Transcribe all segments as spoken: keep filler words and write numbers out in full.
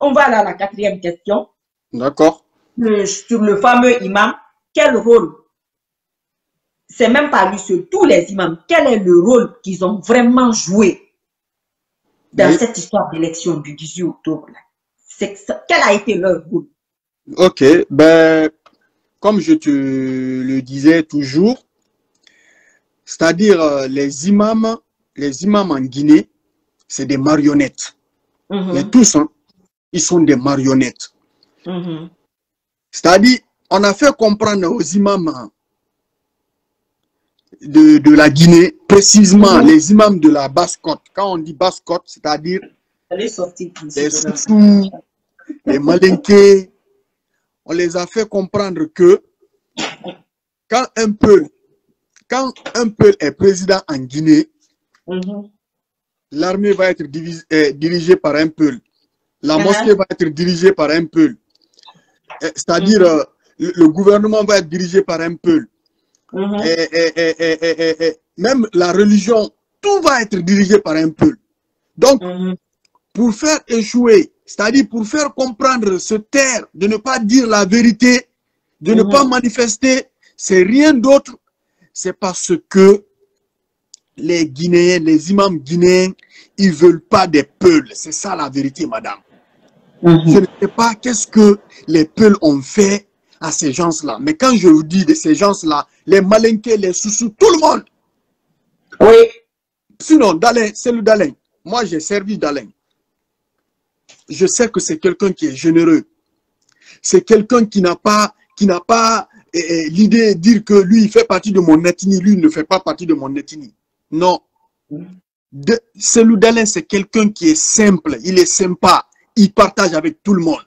on va aller à la quatrième question. D'accord. Le, sur le fameux imam, quel rôle, c'est même pas lui seul, tous les imams, quel est le rôle qu'ils ont vraiment joué dans Oui. cette histoire d'élection du dix-huit octobre là? Quel a été leur rôle? Ok, ben, comme je te le disais toujours, c'est-à-dire euh, les imams, les imams en Guinée, c'est des marionnettes. Mm-hmm. Mais tous, hein, ils sont des marionnettes. Mm-hmm. C'est-à-dire, on a fait comprendre aux imams de, de la Guinée, précisément mm-hmm. les imams de la Basse-Côte. Quand on dit Basse-Côte, c'est-à-dire les Soussous, les Malinké, on les a fait comprendre que quand un peuple, quand un peuple est président en Guinée, mm-hmm. l'armée va être divisée, euh, dirigée par un peuple. La mosquée uh-huh. va être dirigée par un peuple. C'est-à-dire, mm-hmm. euh, le, le gouvernement va être dirigé par un peuple. Mm-hmm. et, et, et, et, et, et même la religion, tout va être dirigé par un peuple. Donc, mm-hmm. pour faire échouer, c'est-à-dire pour faire comprendre, se taire, de ne pas dire la vérité, de mm-hmm. ne pas manifester, c'est rien d'autre. C'est parce que les Guinéens, les imams guinéens, ils ne veulent pas des peuls. C'est ça la vérité, madame. Mm-hmm. Je ne sais pas qu'est-ce que les peuls ont fait à ces gens-là. Mais quand je vous dis de ces gens-là, les Malinké, les Soussous, tout le monde. Oui. Sinon, Dalin, c'est le Dalin. Moi, j'ai servi Dalin. Je sais que c'est quelqu'un qui est généreux. C'est quelqu'un qui n'a pas, qui n'a pas eh, eh, l'idée de dire que lui, il fait partie de mon ethnie, lui, il ne fait pas partie de mon ethnie. Non. Selou Dalin, c'est quelqu'un qui est simple, il est sympa, il partage avec tout le monde.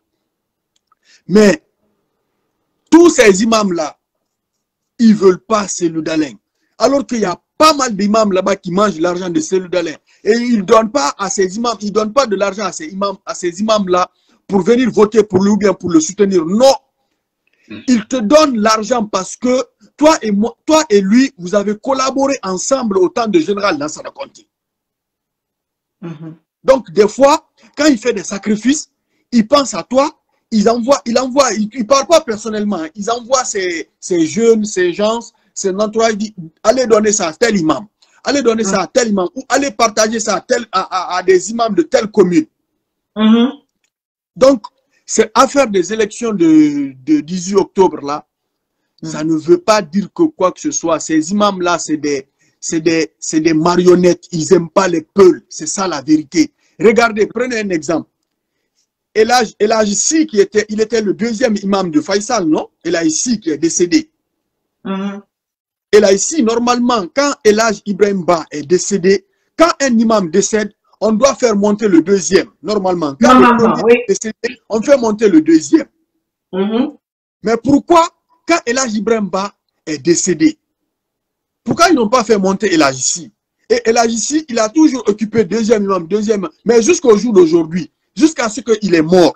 Mais tous ces imams-là, ils ne veulent pas Selou Dalin. Alors qu'il y a pas mal d'imams là-bas qui mangent l'argent de Selou Dalin. Et ils ne donnent pas à ces imams, ils donnent pas de l'argent à ces imams, à ces imams-là pour venir voter pour lui ou bien pour le soutenir. Non. Ils te donnent l'argent parce que toi et moi, toi et lui, vous avez collaboré ensemble au temps de général Lansana Conté. Mm-hmm. Donc, des fois, quand il fait des sacrifices, il pense à toi, il envoie, il envoie, il ne parle pas personnellement, ils envoient ces, ces jeunes, ces gens, ces entourages, allez donner ça à tel imam, allez donner mm-hmm. ça à tel imam, ou allez partager ça à, tel, à, à, à des imams de telle commune. Mm-hmm. Donc, c'est affaire des élections de, de dix-huit octobre là, mm-hmm. ça ne veut pas dire que quoi que ce soit. Ces imams là, c'est des, c'est des, c'est des marionnettes, ils n'aiment pas les peuls, c'est ça la vérité. Regardez, prenez un exemple. Elhadji Elhadji Sy, qui était, il était le deuxième imam de Faisal, non? Elhadji Sy qui est décédé. Mm-hmm. Elhadji Sy, normalement, quand Elhadji Ibrahim Ba est décédé, quand un imam décède, on doit faire monter le deuxième, normalement. Quand normalement, le oui. est décédé, on fait monter le deuxième. Mm-hmm. Mais pourquoi, quand Elhadji Ibrahim Ba est décédé, pourquoi ils n'ont pas fait monter Elhadji Sy? Et Elhadji Sy, il a toujours occupé deuxième imam, deuxième, mais jusqu'au jour d'aujourd'hui, jusqu'à ce qu'il est mort,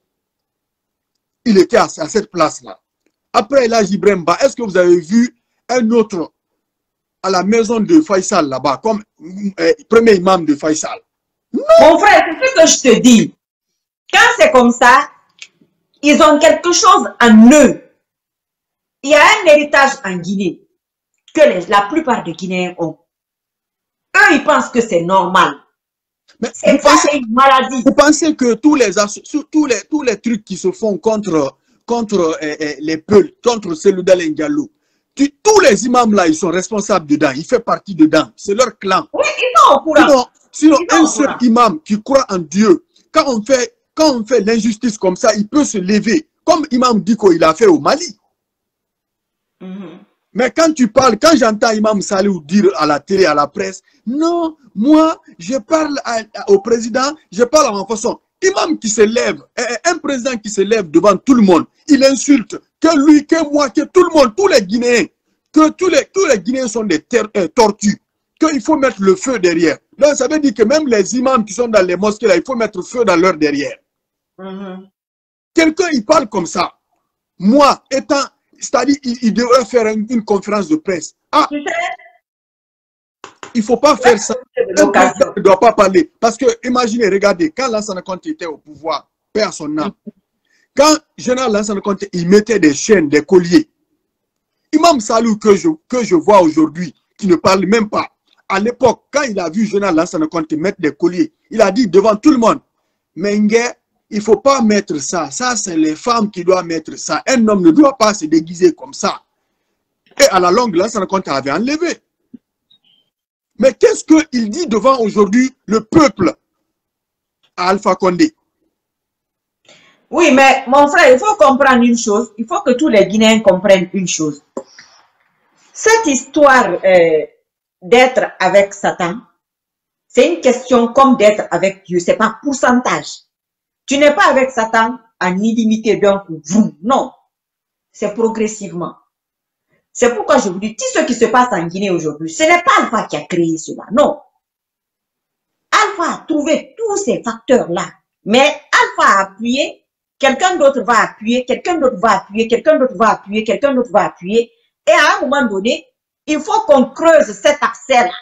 il était à, à cette place-là. Après Elhadji Ibrahim Ba, est-ce que vous avez vu un autre à la maison de Faisal là-bas, comme euh, premier imam de Faisal? Non. Mon frère, c'est ce que je te dis. Quand c'est comme ça, ils ont quelque chose en eux. Il y a un héritage en Guinée que les, la plupart des Guinéens ont. Eux, ils pensent que c'est normal. C'est pas une maladie. Vous pensez que tous les, tous les, tous les trucs qui se font contre, contre euh, euh, les peuples, contre Selou Dalin Diallo, tous les imams là, ils sont responsables dedans, ils font partie dedans, c'est leur clan. Oui, ils sont au courant. Sinon, sinon un seul imam qui croit en Dieu, quand on fait, quand on fait l'injustice comme ça, il peut se lever, comme Imam Diko il a fait au Mali. Mm-hmm. Mais quand tu parles, quand j'entends Imam Salihou dire à la télé, à la presse, non, moi, je parle à, à, au président, je parle à ma façon. Imam qui se lève, un président qui se lève devant tout le monde, il insulte que lui, que moi, que tout le monde, tous les Guinéens, que tous les, tous les Guinéens sont des euh, tortues, qu'il faut mettre le feu derrière. Donc ça veut dire que même les imams qui sont dans les mosquées, là, il faut mettre le feu dans leur derrière. Mm-hmm. Quelqu'un, il parle comme ça. Moi, étant... C'est-à-dire qu'il il devrait faire une, une conférence de presse. Ah, il ne faut pas faire ça. Un président ne doit pas parler. Parce que, imaginez, regardez, quand Lansana Conté était au pouvoir, paix à son âme. Quand Général Lansana Conté, il mettait des chaînes, des colliers, Imam Salou que je, que je vois aujourd'hui, qui ne parle même pas, à l'époque, quand il a vu Général Lansana Conté mettre des colliers, il a dit devant tout le monde, Mengue, il ne faut pas mettre ça. Ça, c'est les femmes qui doivent mettre ça. Un homme ne doit pas se déguiser comme ça. Et à la longue, Lansana Conté avait enlevé. Mais qu'est-ce qu'il dit devant aujourd'hui le peuple à Alpha Condé? Oui, mais mon frère, il faut comprendre une chose. Il faut que tous les Guinéens comprennent une chose. Cette histoire euh, d'être avec Satan, c'est une question comme d'être avec Dieu. C'est pas pourcentage. Tu n'es pas avec Satan en illimité d'un coup. Non. C'est progressivement. C'est pourquoi je vous dis, tout ce qui se passe en Guinée aujourd'hui, ce n'est pas Alpha qui a créé cela. Non. Alpha a trouvé tous ces facteurs-là. Mais Alpha a appuyé. Quelqu'un d'autre va appuyer, quelqu'un d'autre va appuyer, quelqu'un d'autre va appuyer, quelqu'un d'autre va appuyer. Et à un moment donné, il faut qu'on creuse cet accès-là.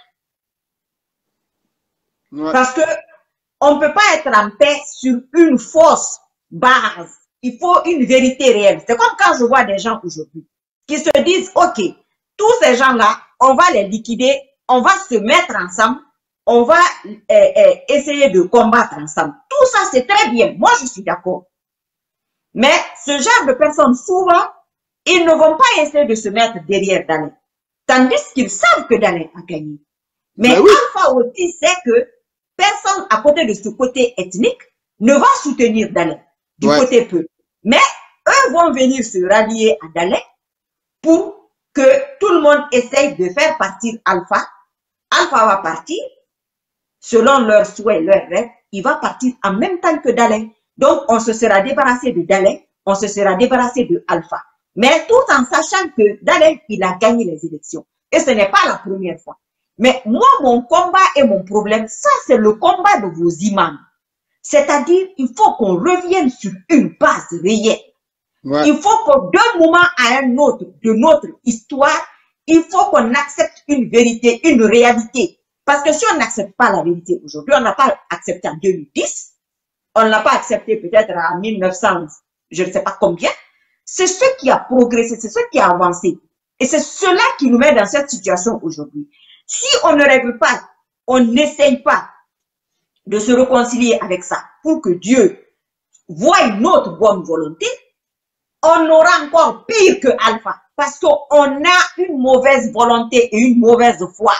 Ouais. Parce que on ne peut pas être en paix sur une fausse base. Il faut une vérité réelle. C'est comme quand je vois des gens aujourd'hui qui se disent, OK, tous ces gens-là, on va les liquider, on va se mettre ensemble, on va euh, euh, essayer de combattre ensemble. Tout ça, c'est très bien. Moi, je suis d'accord. Mais ce genre de personnes, souvent, ils ne vont pas essayer de se mettre derrière Dalin. Tandis qu'ils savent que Dalin a gagné. Mais ben oui. Alpha aussi sait que personne à côté de ce côté ethnique ne va soutenir Dalin du ouais. côté peu. Mais eux vont venir se rallier à Dalin pour que tout le monde essaye de faire partir Alpha. Alpha va partir, selon leurs souhaits, leurs rêves, il va partir en même temps que Dalin. Donc, on se sera débarrassé de Dalin, on se sera débarrassé de Alpha. Mais tout en sachant que Dalin, il a gagné les élections. Et ce n'est pas la première fois. Mais moi, mon combat et mon problème, ça, c'est le combat de vos imams. C'est-à-dire, il faut qu'on revienne sur une base réelle. Ouais. Il faut qu'au d'un moment à un autre de notre histoire, il faut qu'on accepte une vérité, une réalité. Parce que si on n'accepte pas la vérité aujourd'hui, on n'a pas accepté en deux mille dix, on ne l'a pas accepté peut-être en mille neuf cents, je ne sais pas combien. C'est ce qui a progressé, c'est ce qui a avancé. Et c'est cela qui nous met dans cette situation aujourd'hui. Si on ne règle pas, on n'essaye pas de se réconcilier avec ça pour que Dieu voie notre bonne volonté, on aura encore pire que Alpha. Parce qu'on a une mauvaise volonté et une mauvaise foi.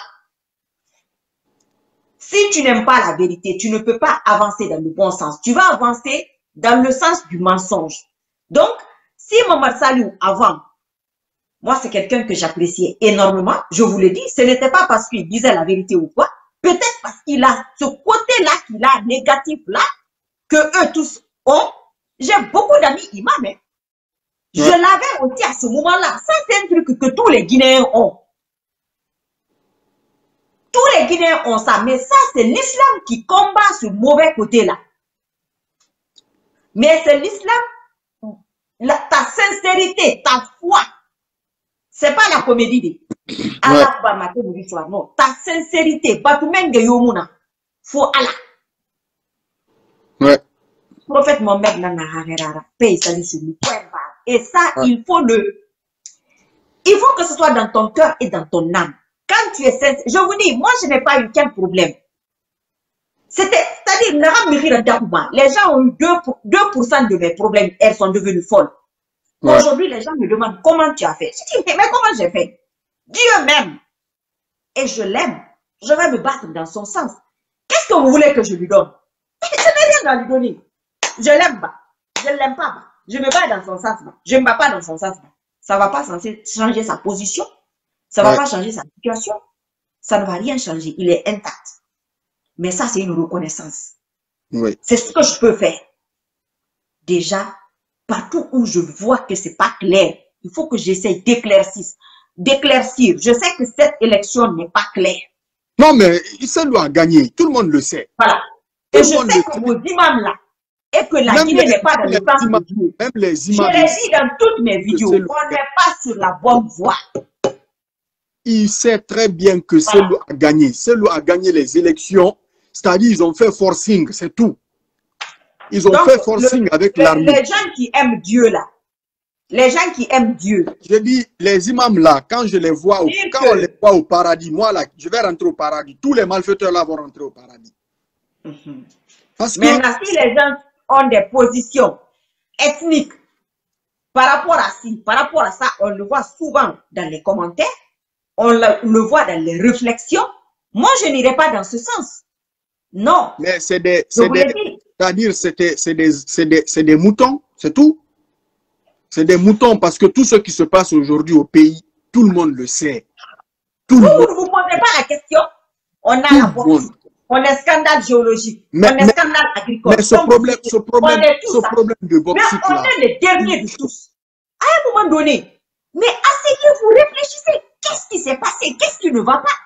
Si tu n'aimes pas la vérité, tu ne peux pas avancer dans le bon sens. Tu vas avancer dans le sens du mensonge. Donc, si Momar Salou, avant, moi, c'est quelqu'un que j'appréciais énormément, je vous le dis, ce n'était pas parce qu'il disait la vérité ou quoi, peut-être parce qu'il a ce côté-là, qu'il a négatif-là, que eux tous ont. J'ai beaucoup d'amis imams, hein. Je ouais. l'avais aussi à ce moment-là. Ça, c'est un truc que tous les Guinéens ont. Tous les Guinéens ont ça, mais ça, c'est l'islam qui combat ce mauvais côté-là. Mais c'est l'islam, ta sincérité, ta foi. C'est pas la comédie. Allah va mater le soir. Non, ta sincérité. Faut Allah. Ouais. Prophète Mohammed nana harera, paix salut sur lui. Et ça, ouais. il faut le, il faut que ce soit dans ton cœur et dans ton âme. Quand tu es sincère, je vous dis, moi, je n'ai pas eu quel problème. C'était, c'est-à-dire, les gens ont eu deux pour cent de mes problèmes, elles sont devenues folles. Ouais. Aujourd'hui, les gens me demandent comment tu as fait. Je dis, mais comment j'ai fait? Dieu m'aime. Et je l'aime. Je vais me battre dans son sens. Qu'est-ce que vous voulez que je lui donne? Je n'ai rien à lui donner. Je l'aime pas. Je ne l'aime pas. Je me bats dans son sens. Je ne me bats pas dans son sens. Ça ne va pas censé changer sa position. Ça ne va ouais. pas changer sa situation. Ça ne va rien changer. Il est intact. Mais ça, c'est une reconnaissance. Oui. C'est ce que je peux faire. Déjà, partout où je vois que ce n'est pas clair, il faut que j'essaye d'éclaircir. D'éclaircir. Je sais que cette élection n'est pas claire. Non, mais Salou a gagné. Tout le monde le sait. Voilà. Et je sais que vos imams là, et que la Guinée n'est pas dans le temps de Dieu. Même les imams. Je l'ai dit dans toutes mes vidéos. On n'est pas sur la bonne voie. Il sait très bien que voilà. Salou a gagné. Salou a gagné les élections. C'est-à-dire ils ont fait forcing, c'est tout. Ils ont Donc, fait forcing le, avec les, l'armée. les gens qui aiment Dieu là, les gens qui aiment Dieu. Je dis, les imams là, quand je les vois, au, quand que... on les voit au paradis, moi là, je vais rentrer au paradis. Tous les malfaiteurs là vont rentrer au paradis. Mm-hmm. Parce que maintenant, si les gens ont des positions ethniques par rapport à si, par rapport à ça, on le voit souvent dans les commentaires, on le, le voit dans les réflexions. Moi, je n'irai pas dans ce sens. Non. Mais c'est des, c'est-à-dire c'est des, c'est des, c'est des, c'est des moutons, c'est tout. C'est des moutons parce que tout ce qui se passe aujourd'hui au pays, tout le monde le sait. Tout vous, le vous monde. ne vous posez pas la question. On a tout la boxe, on a scandale géologique, mais, on a mais, scandale agricole. Mais ce problème, ce problème, ce problème de bauxite mais on là. est les derniers de tous. À un moment donné, mais assez que vous réfléchissez, qu'est-ce qui s'est passé? Qu'est-ce qui ne va pas?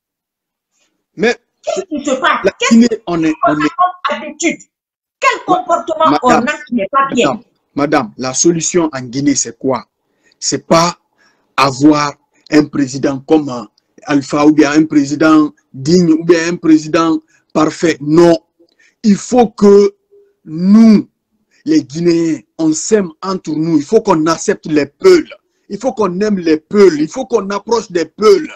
Mais qu'est-ce qui se passe? Qu'est-ce qu'on est, on est, on est... comme habitude? Quel comportement madame, on a qui n'est pas bien? Madame, madame, la solution en Guinée, c'est quoi? C'est pas avoir un président comme Alpha ou bien un président digne ou bien un président parfait. Non. Il faut que nous, les Guinéens, on s'aime entre nous. Il faut qu'on accepte les peuls. Il faut qu'on aime les peuls. Il faut qu'on approche des peuls.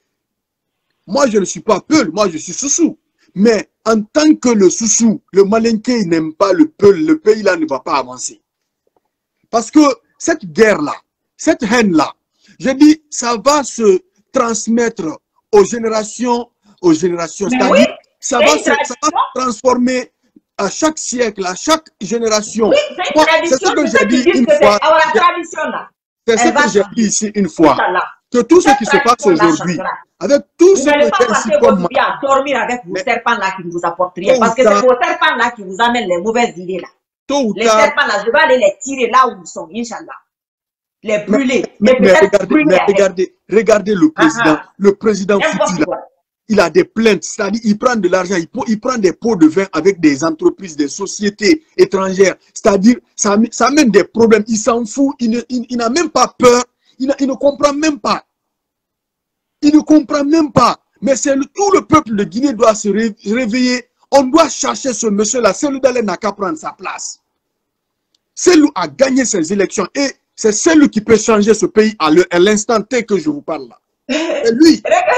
Moi, je ne suis pas peul. Moi, je suis Soussou. Mais en tant que le Soussou, le Malinké n'aime pas le peul. Le pays-là ne va pas avancer. Parce que cette guerre-là, cette haine-là, je dis, ça va se transmettre aux générations, aux générations. C'est-à-dire, oui, ça, va se, ça va se transformer à chaque siècle, à chaque génération. Oui, c'est ce que j'ai dit une fois. C'est ce que j'ai dit ici une fois. Que tout ce qui se passe aujourd'hui, avec tout ce que j'ai ici comme moi, à dormir avec vos serpents là qui ne vous apportent rien. Parce que c'est vos serpents là qui vous amènent les mauvaises idées là. Les serpents là, je vais aller les tirer là où ils sont, Inch'Allah. Les brûler. Mais, mais, mais, regardez, mais regardez, regardez le président, uh -huh. le président Fouti, il a des plaintes, c'est-à-dire il prend de l'argent, il, il prend des pots de vin avec des entreprises, des sociétés étrangères, c'est-à-dire ça, ça amène des problèmes, il s'en fout, il n'a il, il même pas peur, il, il ne comprend même pas. Il ne comprend même pas. Mais c'est tout le peuple de Guinée doit se réveiller, on doit chercher ce monsieur-là, celui d'aller n'a qu'à prendre sa place. Celui a gagné ces élections et c'est celui qui peut changer ce pays à l'instant T que je vous parle là. C'est lui.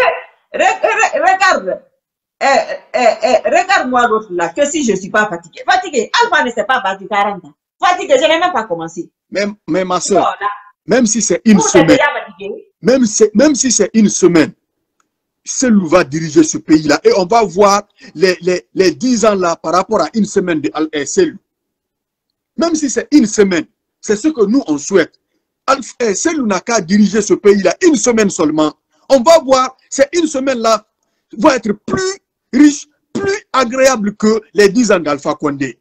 Regarde, eh, eh, eh, regarde-moi l'autre là, que si je ne suis pas fatigué. Fatigué, Alpha ne s'est pas battu quarante ans. Fatigué, je n'ai même pas commencé. Même, mais ma soeur, même si c'est une semaine, même, même si c'est une semaine, celui va diriger ce pays-là et on va voir les, les, les dix ans là par rapport à une semaine de eh, celui. Même si c'est une semaine, c'est ce que nous on souhaite. Celui n'a qu'à diriger ce pays-là une semaine seulement. On va voir, ces une semaine-là vont être plus riches, plus agréables que les dix ans d'Alpha Condé.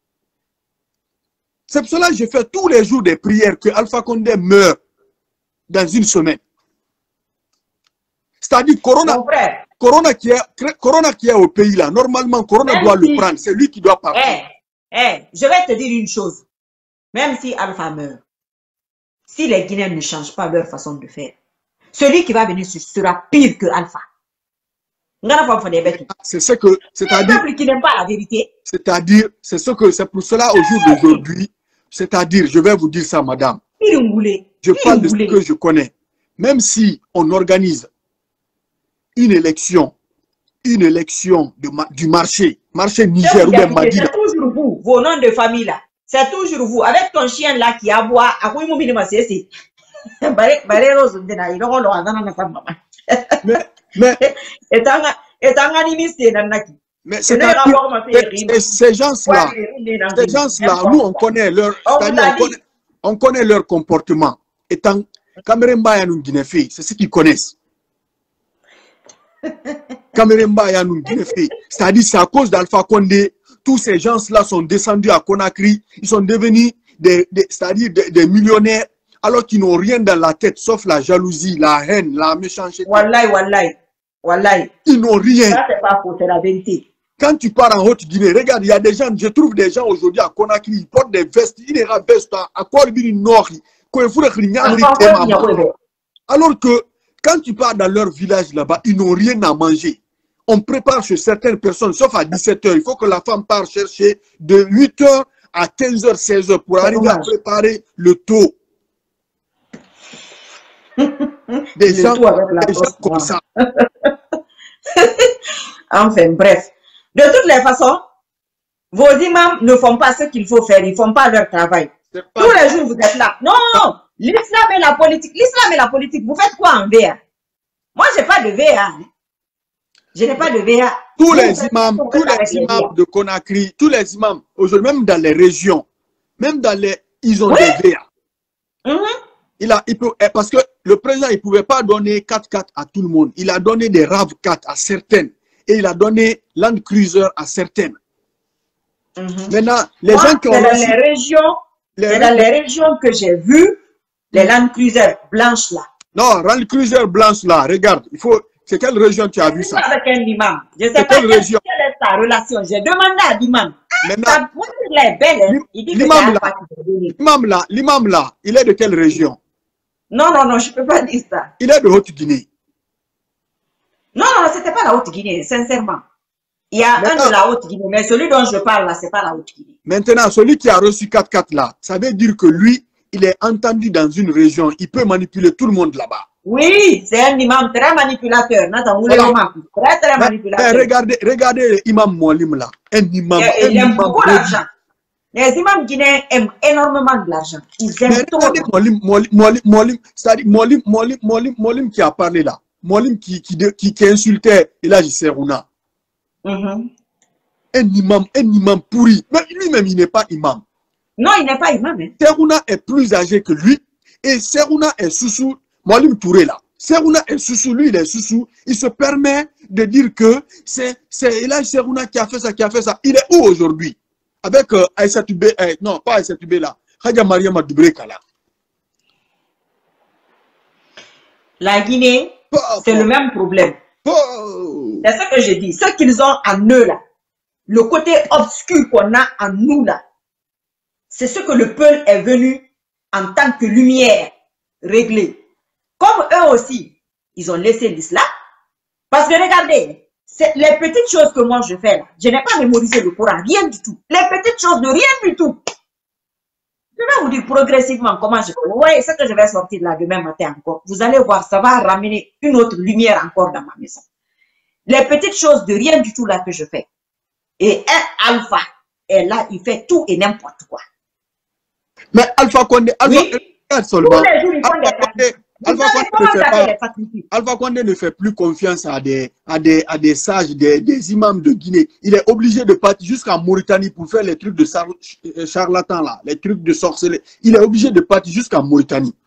C'est pour cela que je fais tous les jours des prières que Alpha Condé meure dans une semaine. C'est-à-dire Corona, Corona, qui est, Corona qui est au pays là, normalement Corona Même doit si, le prendre, c'est lui qui doit partir. Hey, hey, je vais te dire une chose, même si Alpha meurt, si les Guinéens ne changent pas leur façon de faire, celui qui va venir sera pire que Alpha. C'est ce que, c'est-à-dire, qui n'aime pas la vérité. C'est-à-dire, c'est ce que, c'est pour cela au jour d'aujourd'hui, c'est-à-dire, je vais vous dire ça, madame. Je parle de ce que je connais. Même si on organise une élection, une élection de, du marché, marché Niger ou bien Madina. C'est toujours vous, vos noms de famille là. C'est toujours vous, avec ton chien là qui aboie, à quoi il m'a dit, mais, mais, mais ces gens-là, ces gens-là, nous on connaît leur, c'est-à-dire on connaît, on connaît leur comportement. Étant Cameremba et Guinée-Fé, c'est ce qu'ils connaissent. Cameremba et Guinée-Fé, c'est-à-dire c'est à cause d'Alpha Condé, tous ces gens-là sont descendus à Conakry, ils sont devenus des, des c'est-à-dire des, des millionnaires. Alors qu'ils n'ont rien dans la tête, sauf la jalousie, la haine, la méchanceté. Wallahi, wallahi, wallahi. Ils n'ont rien. Ça, c'est pas faux, c'est la vérité. Quand tu pars en Haute-Guinée, regarde, il y a des gens, je trouve des gens aujourd'hui à Conakry, ils portent des vestes, ils ne vestes pas, à quoi ils nord, alors que quand tu pars dans leur village là-bas, ils n'ont rien à manger. on prépare chez certaines personnes, sauf à dix-sept heures. Il faut que la femme parte chercher de huit heures à quinze heures, seize heures pour arriver à préparer le taux. Des le gens, tout avec la des gens comme ça. Enfin, bref. De toutes les façons, vos imams ne font pas ce qu'il faut faire. Ils ne font pas leur travail. Pas Tous les jours, vous êtes là. Non, non. L'islam et la politique. L'islam et la politique. Vous faites quoi en V A? Moi, je n'ai pas de V A. Je n'ai pas de V A. Tous les imams, tous les imams de Conakry, tous les imams, aujourd'hui, même dans les régions, même dans les, ils ont oui. des V A. Mm-hmm. Il a, il peut, parce que le président, il ne pouvait pas donner quatre quatre à tout le monde. Il a donné des RAV quatre à certaines. Et il a donné Land Cruiser à certaines. Mm-hmm. Maintenant, les Moi, gens qui ont... C'est dans reçu, les régions, les c'est dans les régions que j'ai vu les Land Cruiser blanches là. Non, Land Cruiser blanche là, regarde, il faut... C'est quelle région tu as vu ça? Avec un imam. Je ne sais pas quelle, quelle est sa relation. J'ai demandé à l'imam. Maintenant, l'imam là, l'imam là, l'imam là, il est de quelle région? Non, non, non, je ne peux pas dire ça. Il est de Haute-Guinée. Non, non, ce n'était pas la Haute-Guinée, sincèrement. Il y a maintenant, un de la Haute-Guinée, mais celui dont je parle là, ce n'est pas la Haute-Guinée. Maintenant, celui qui a reçu quatre quatre là, ça veut dire que lui, il est entendu dans une région, il peut manipuler tout le monde là-bas. Oui, c'est un imam très manipulateur. Voilà. Très, très manipulateur. Mais regardez, regardez l'imam Moualim là. Un imam. Il, il aime beaucoup d'argent. Les imams guinéens aiment énormément de l'argent. Ils aiment mais trop. Regardez Moualim, Moualim, Moualim, Moualim, c'est-à-dire Moualim, Moualim, Moualim, Moualim qui a parlé là. Moualim qui, qui, qui, qui insultait Elhaji Serouna. Mm-hmm. Un imam, un imam pourri. Mais lui-même, il n'est pas imam. Non, il n'est pas imam. Hein. Serouna est plus âgé que lui. Et Serouna est sous-sous. Moualim Touré là. Serouna est sous-sous, lui il est sous-sous. Il se permet de dire que c'est Elhaji Serouna qui a fait ça, qui a fait ça. Il est où aujourd'hui? Avec euh, Aïssatou Bé, euh, non, pas Aïssatou Bé là. Hadja Mariama Doubreka là. La Guinée, oh, c'est oh. le même problème. Oh. C'est ce que je dis. Ce qu'ils ont en eux là, le côté obscur qu'on a en nous là, c'est ce que le peuple est venu en tant que lumière régler. Comme eux aussi, ils ont laissé l'islam. Parce que regardez, les petites choses que moi je fais là, je n'ai pas mémorisé le Coran, rien du tout. Les petites choses de rien du tout. Je vais vous dire progressivement comment je fais. Vous voyez ce que je vais sortir là demain matin encore. Vous allez voir, ça va ramener une autre lumière encore dans ma maison. Les petites choses de rien du tout là que je fais. Et un alpha est là, il fait tout et n'importe quoi. Mais Alpha Condé, Alpha, oui. Tous les jours, ils font des sacrifices. Alpha Condé, ne fait pas, Alpha Condé ne fait plus confiance à des, à des, à des sages, des, des imams de Guinée. Il est obligé de partir jusqu'en Mauritanie pour faire les trucs de charlatans là, les trucs de sorcellerie. Il est obligé de partir jusqu'en Mauritanie.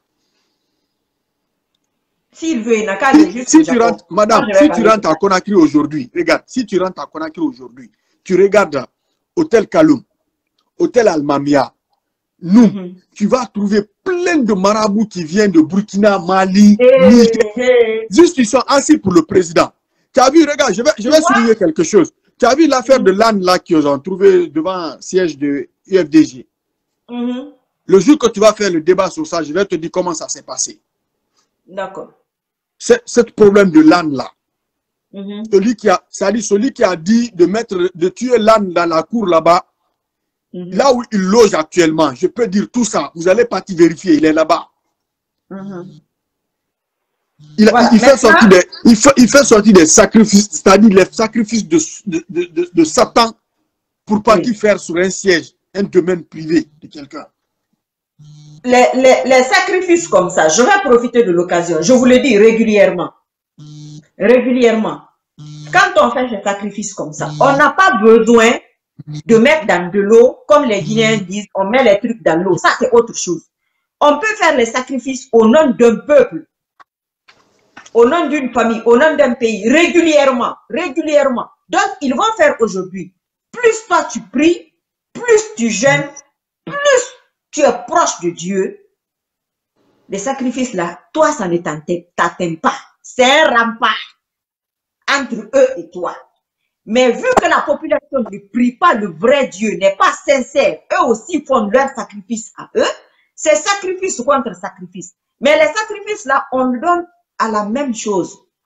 S'il veut, il n'a qu'à aller juste si tu rentres, madame, si tu rentres à Conakry aujourd'hui, regarde, si tu rentres à Conakry aujourd'hui, tu regardes Hôtel Kaloum, Hôtel Almamia, nous, mm-hmm. tu vas trouver plein de marabouts qui viennent de Burkina, Mali, hey, Niger. Hey. Juste, ils sont assis pour le président. Tu as vu, regarde, je vais, je vais souligner quelque chose. Tu as vu l'affaire mm-hmm. de l'âne là qu'ils ont trouvé devant le siège de U F D G. Mm-hmm. Le jour que tu vas faire le débat sur ça, je vais te dire comment ça s'est passé. D'accord. Ce problème de l'âne là. Mm-hmm. Celui qui a, c'est-à-dire celui qui a dit de mettre, de tuer l'âne dans la cour là-bas. Mm-hmm. Là où il loge actuellement, je peux dire tout ça. Vous allez partir vérifier, il est là-bas. Mm-hmm. il, voilà, il, fait sortir des, il, fait, il fait sortir des sacrifices, c'est-à-dire les sacrifices de, de, de, de, de Satan pour partir oui. faire sur un siège, un domaine privé de quelqu'un. Les, les, les sacrifices comme ça, je vais profiter de l'occasion, je vous le dis régulièrement. Régulièrement. Quand on fait des sacrifices comme ça, on n'a pas besoin de mettre dans de l'eau, comme les Guinéens disent, on met les trucs dans l'eau. Ça, c'est autre chose. On peut faire les sacrifices au nom d'un peuple, au nom d'une famille, au nom d'un pays, régulièrement, régulièrement. Donc, ils vont faire aujourd'hui. Plus toi, tu pries, plus tu jeûnes, plus tu es proche de Dieu. Les sacrifices là, toi, ça ne t'atteint pas. C'est un rempart entre eux et toi. Mais vu que la population ne prie pas le vrai Dieu, n'est pas sincère, eux aussi font leur sacrifice à eux, c'est sacrifice contre sacrifice. Mais les sacrifices là, on donne à la même chose,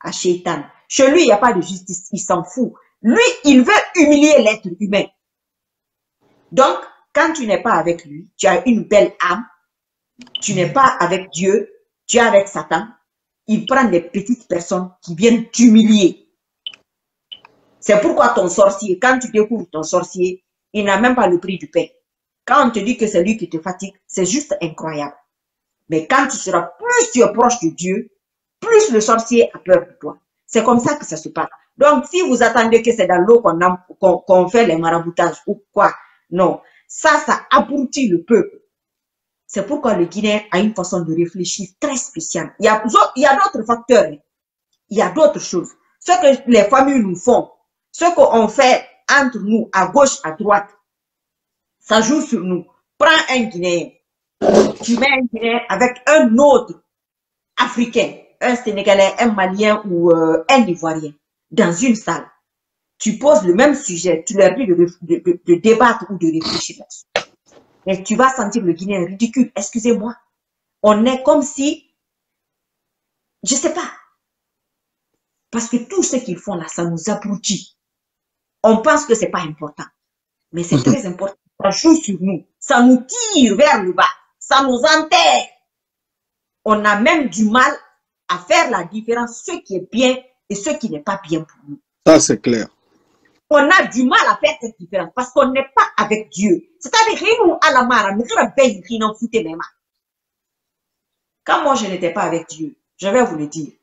à Shaitan. Chez lui, il n'y a pas de justice, il s'en fout. Lui, il veut humilier l'être humain. Donc, quand tu n'es pas avec lui, tu as une belle âme, tu n'es pas avec Dieu, tu es avec Satan, il prend des petites personnes qui viennent t'humilier. C'est pourquoi ton sorcier, quand tu découvres ton sorcier, il n'a même pas le prix du pain. Quand on te dit que c'est lui qui te fatigue, c'est juste incroyable. Mais quand tu seras, plus tu es proche de Dieu, plus le sorcier a peur de toi. C'est comme ça que ça se passe. Donc, si vous attendez que c'est dans l'eau qu'on qu'on qu'on fait les maraboutages ou quoi, non. Ça, ça abrutit le peuple. C'est pourquoi le Guinéen a une façon de réfléchir très spéciale. Il y a, il y a d'autres facteurs. Il y a d'autres choses. Ce que les familles nous font, ce qu'on fait entre nous, à gauche, à droite, ça joue sur nous. Prends un Guinéen. Tu mets un Guinéen avec un autre Africain, un Sénégalais, un Malien ou euh, un Ivoirien, dans une salle. Tu poses le même sujet, tu leur dis de, de, de, de débattre ou de réfléchir là-dessus. Et tu vas sentir le Guinéen ridicule. Excusez-moi. On est comme si, je ne sais pas. Parce que tout ce qu'ils font là, ça nous abrutit. On pense que ce n'est pas important. Mais c'est très important. Ça joue sur nous. Ça nous tire vers le bas. Ça nous enterre. On a même du mal à faire la différence, ce qui est bien et ce qui n'est pas bien pour nous. Ça, c'est clair. On a du mal à faire cette différence parce qu'on n'est pas avec Dieu. C'est-à-dire que nous, à la mara, nous sommes foutés même. Quand moi, je n'étais pas avec Dieu, je vais vous le dire.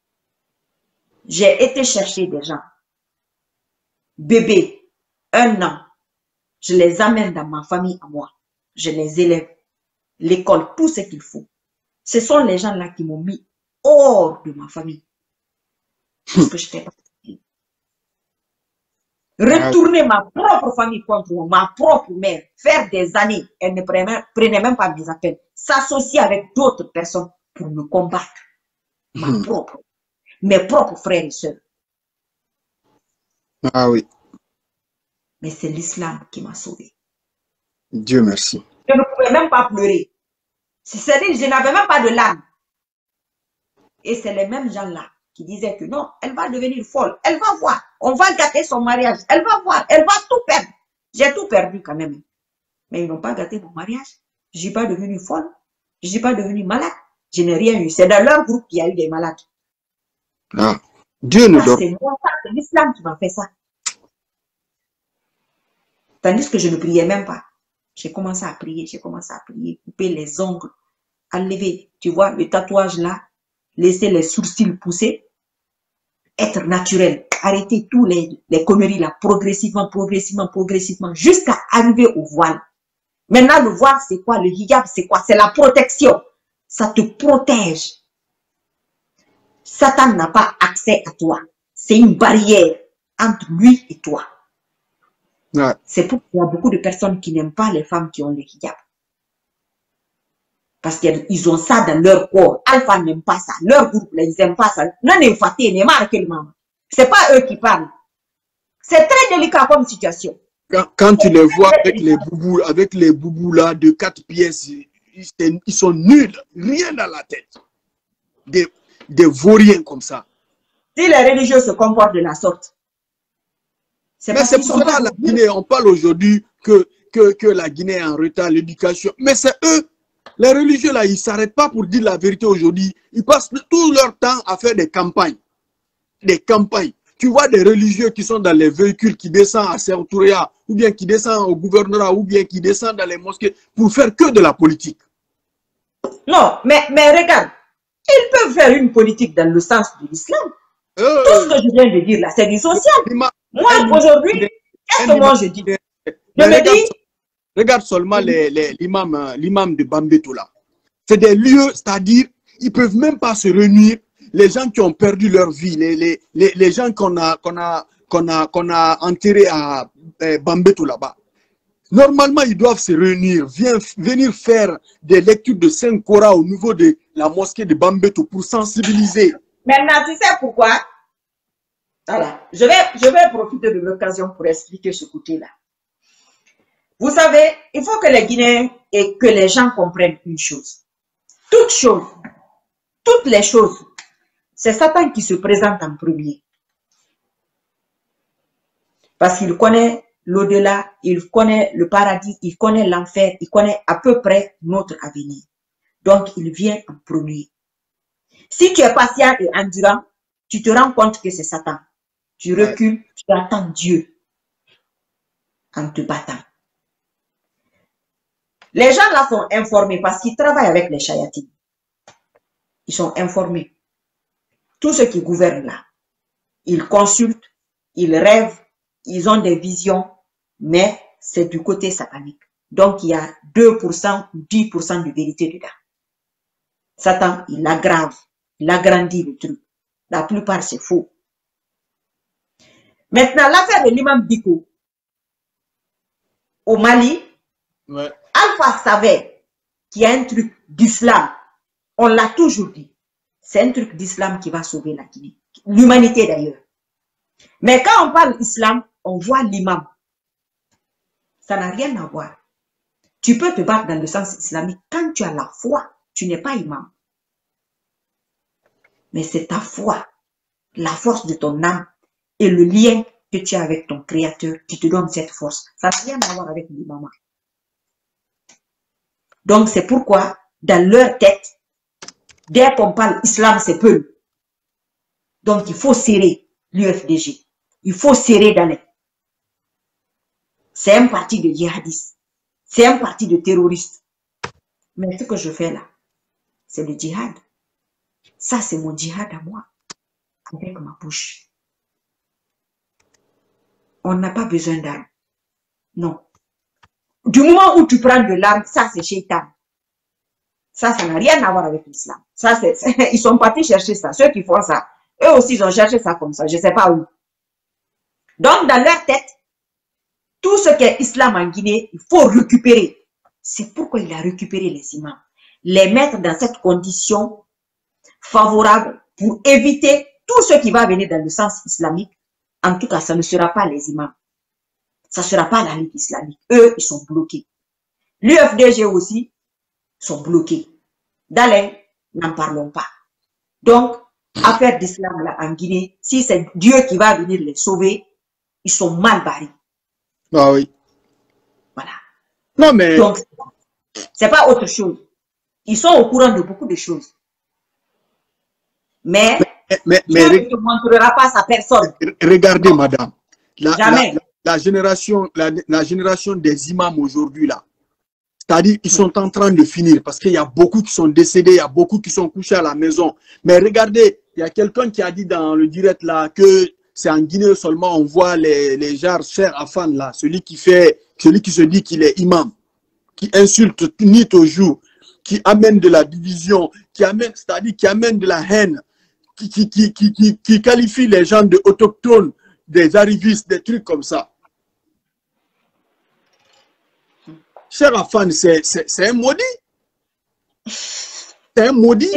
J'ai été chercher des gens. Bébés, un an. Je les amène dans ma famille à moi. Je les élève. L'école, tout ce qu'il faut. Ce sont les gens-là qui m'ont mis hors de ma famille. Parce que je n'étais pas. Retourner ma propre famille contre moi, ma propre mère, faire des années, elle ne prenait, prenait même pas mes appels, s'associer avec d'autres personnes pour me combattre. Ma mmh. propre, mes propres frères et sœurs. Ah oui. Mais c'est l'islam qui m'a sauvé. Dieu merci. Je ne pouvais même pas pleurer. C'est-à-dire, je n'avais même pas de larmes. Et c'est les mêmes gens-là qui disaient que non, elle va devenir folle, elle va voir, on va gâter son mariage, elle va voir, elle va tout perdre. J'ai tout perdu quand même. Mais ils n'ont pas gâté mon mariage. Je ne suis pas devenue folle, je ne suis pas devenue malade, je n'ai rien eu. C'est dans leur groupe qu'il y a eu des malades. Ah, Dieu ne dort. C'est moi, c'est l'islam qui m'a fait ça. Tandis que je ne priais même pas. J'ai commencé à prier, j'ai commencé à prier, couper les ongles, enlever, tu vois, le tatouage là, laisser les sourcils pousser, être naturel, arrêter tous les, les conneries là, progressivement, progressivement, progressivement, jusqu'à arriver au voile. Maintenant, le voile, c'est quoi? Le hijab, c'est quoi? C'est la protection. Ça te protège. Satan n'a pas accès à toi. C'est une barrière entre lui et toi. Ouais. C'est pourquoi il y a beaucoup de personnes qui n'aiment pas les femmes qui ont le hijab. Parce qu'ils ont ça dans leur corps. Alpha n'aime pas ça. Leur groupe, ils n'aiment pas ça. C'est pas eux qui parlent. C'est très délicat comme situation. Quand, quand tu les vois avec les boubous, avec les boubous là de quatre pièces, ils, ils sont nuls. Rien dans la tête. Des, des vauriens comme ça. Si les religieux se comportent de la sorte. Mais c'est pour cela la Guinée, on parle aujourd'hui que, que, que la Guinée est en retard, l'éducation. Mais c'est eux. Les religieux, là, ils ne s'arrêtent pas pour dire la vérité aujourd'hui. Ils passent tout leur temps à faire des campagnes. Des campagnes. Tu vois des religieux qui sont dans les véhicules, qui descendent à Sertouria, ou bien qui descendent au gouvernorat, ou bien qui descendent dans les mosquées, pour faire que de la politique. Non, mais, mais regarde, ils peuvent faire une politique dans le sens de l'islam. Euh, tout ce que je viens de dire là, c'est du social. Moi, aujourd'hui, qu'est-ce que moi je dis? Je me dis... Regarde seulement l'imam l'imam de Bambeto là. C'est des lieux, c'est-à-dire, ils ne peuvent même pas se réunir. Les gens qui ont perdu leur vie, les, les, les, les gens qu'on a, qu'on a, qu'on a, qu'on a enterrés à eh, Bambeto là-bas. Normalement, ils doivent se réunir, vient, venir faire des lectures de Saint-Cora au niveau de la mosquée de Bambeto pour sensibiliser. Maintenant, tu sais pourquoi? Voilà. Je vais, je vais profiter de l'occasion pour expliquer ce côté-là. Vous savez, il faut que les Guinéens et que les gens comprennent une chose. Toutes choses, toutes les choses, c'est Satan qui se présente en premier. Parce qu'il connaît l'au-delà, il connaît le paradis, il connaît l'enfer, il connaît à peu près notre avenir. Donc, il vient en premier. Si tu es patient et endurant, tu te rends compte que c'est Satan. Tu recules, ouais. Tu attends Dieu en te battant. Les gens là sont informés parce qu'ils travaillent avec les chayatines. Ils sont informés. Tous ceux qui gouvernent là, ils consultent, ils rêvent, ils ont des visions, mais c'est du côté satanique. Donc, il y a deux pour cent ou dix pour cent de vérité dedans. Satan, il aggrave, il agrandit le truc. La plupart, c'est faux. Maintenant, l'affaire de l'imam Biko, au Mali, ouais. Alpha savait qu'il y a un truc d'islam. On l'a toujours dit. C'est un truc d'islam qui va sauver la Guinée. L'humanité d'ailleurs. Mais quand on parle islam, on voit l'imam. Ça n'a rien à voir. Tu peux te battre dans le sens islamique. Quand tu as la foi, tu n'es pas imam. Mais c'est ta foi, la force de ton âme et le lien que tu as avec ton créateur qui te donne cette force. Ça n'a rien à voir avec l'imam. Donc c'est pourquoi, dans leur tête, dès qu'on parle islam, c'est peu. Donc il faut serrer l'U F D G. Il faut serrer dans les... C'est un parti de djihadistes. C'est un parti de terroristes. Mais ce que je fais là, c'est le djihad. Ça, c'est mon djihad à moi. Avec ma bouche. On n'a pas besoin d'armes. Non. Du moment où tu prends de l'arme, ça, c'est shaitan. Ça, ça n'a rien à voir avec l'islam. Ça, c'est... Ils sont partis chercher ça. Ceux qui font ça, eux aussi, ils ont cherché ça comme ça. Je ne sais pas où. Donc, dans leur tête, tout ce qui est islam en Guinée, il faut récupérer. C'est pourquoi il a récupéré les imams. Les mettre dans cette condition favorable pour éviter tout ce qui va venir dans le sens islamique. En tout cas, ça ne sera pas les imams. Ça ne sera pas la Ligue islamique. Eux, ils sont bloqués. L'U F D G aussi sont bloqués. D'Alain, n'en parlons pas. Donc, affaire d'islam là en Guinée, si c'est Dieu qui va venir les sauver, ils sont mal barrés. Ah oui. Voilà. Non, mais... Donc, c'est pas autre chose. Ils sont au courant de beaucoup de choses. Mais, mais, mais, Dieu mais ne te montrera pas sa personne. Regardez, non. Madame. La, Jamais. La, la, la, génération, la, la génération des imams aujourd'hui, là, c'est-à-dire qu'ils sont en train de finir parce qu'il y a beaucoup qui sont décédés, il y a beaucoup qui sont couchés à la maison. Mais regardez, il y a quelqu'un qui a dit dans le direct là que c'est en Guinée seulement on voit les, les gens chers Afan là, celui qui fait, celui qui se dit qu'il est imam, qui insulte nuit au jour, qui amène de la division, qui amène, c'est-à-dire qui amène de la haine, qui, qui, qui, qui, qui, qui qualifie les gens de autochtones, des arrivistes, des trucs comme ça. Cher Afan, c'est un maudit. C'est un maudit.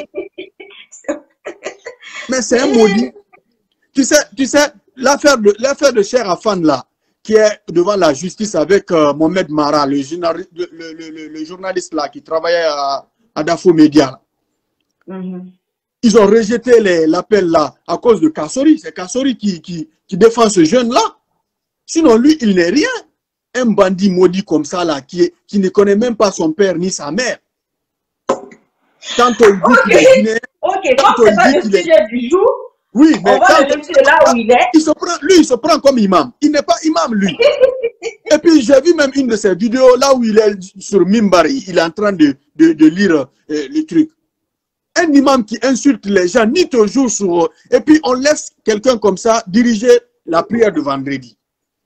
Mais c'est un maudit. Tu sais, tu sais, l'affaire de, l'affaire de Cher Afan là, qui est devant la justice avec euh, Mohamed Mara, le, le, le, le, le journaliste là, qui travaillait à, à Dafo Média. Mm-hmm. Ils ont rejeté l'appel là à cause de Kassori. C'est Kassori qui, qui, qui défend ce jeune-là. Sinon, lui, il n'est rien. Un bandit maudit comme ça, là, qui, est, qui ne connaît même pas son père ni sa mère. Quand on dit okay. qu'il est guinéen, ok, comme c'est pas le sujet est... du jour, oui, mais on va le laisser là où il est. Il se prend, lui, il se prend comme imam. Il n'est pas imam, lui. Et puis, j'ai vu même une de ses vidéos, là où il est sur Mimbari, il est en train de, de, de lire euh, le truc. Un imam qui insulte les gens, ni toujours sur... Et puis, on laisse quelqu'un comme ça diriger la prière de vendredi.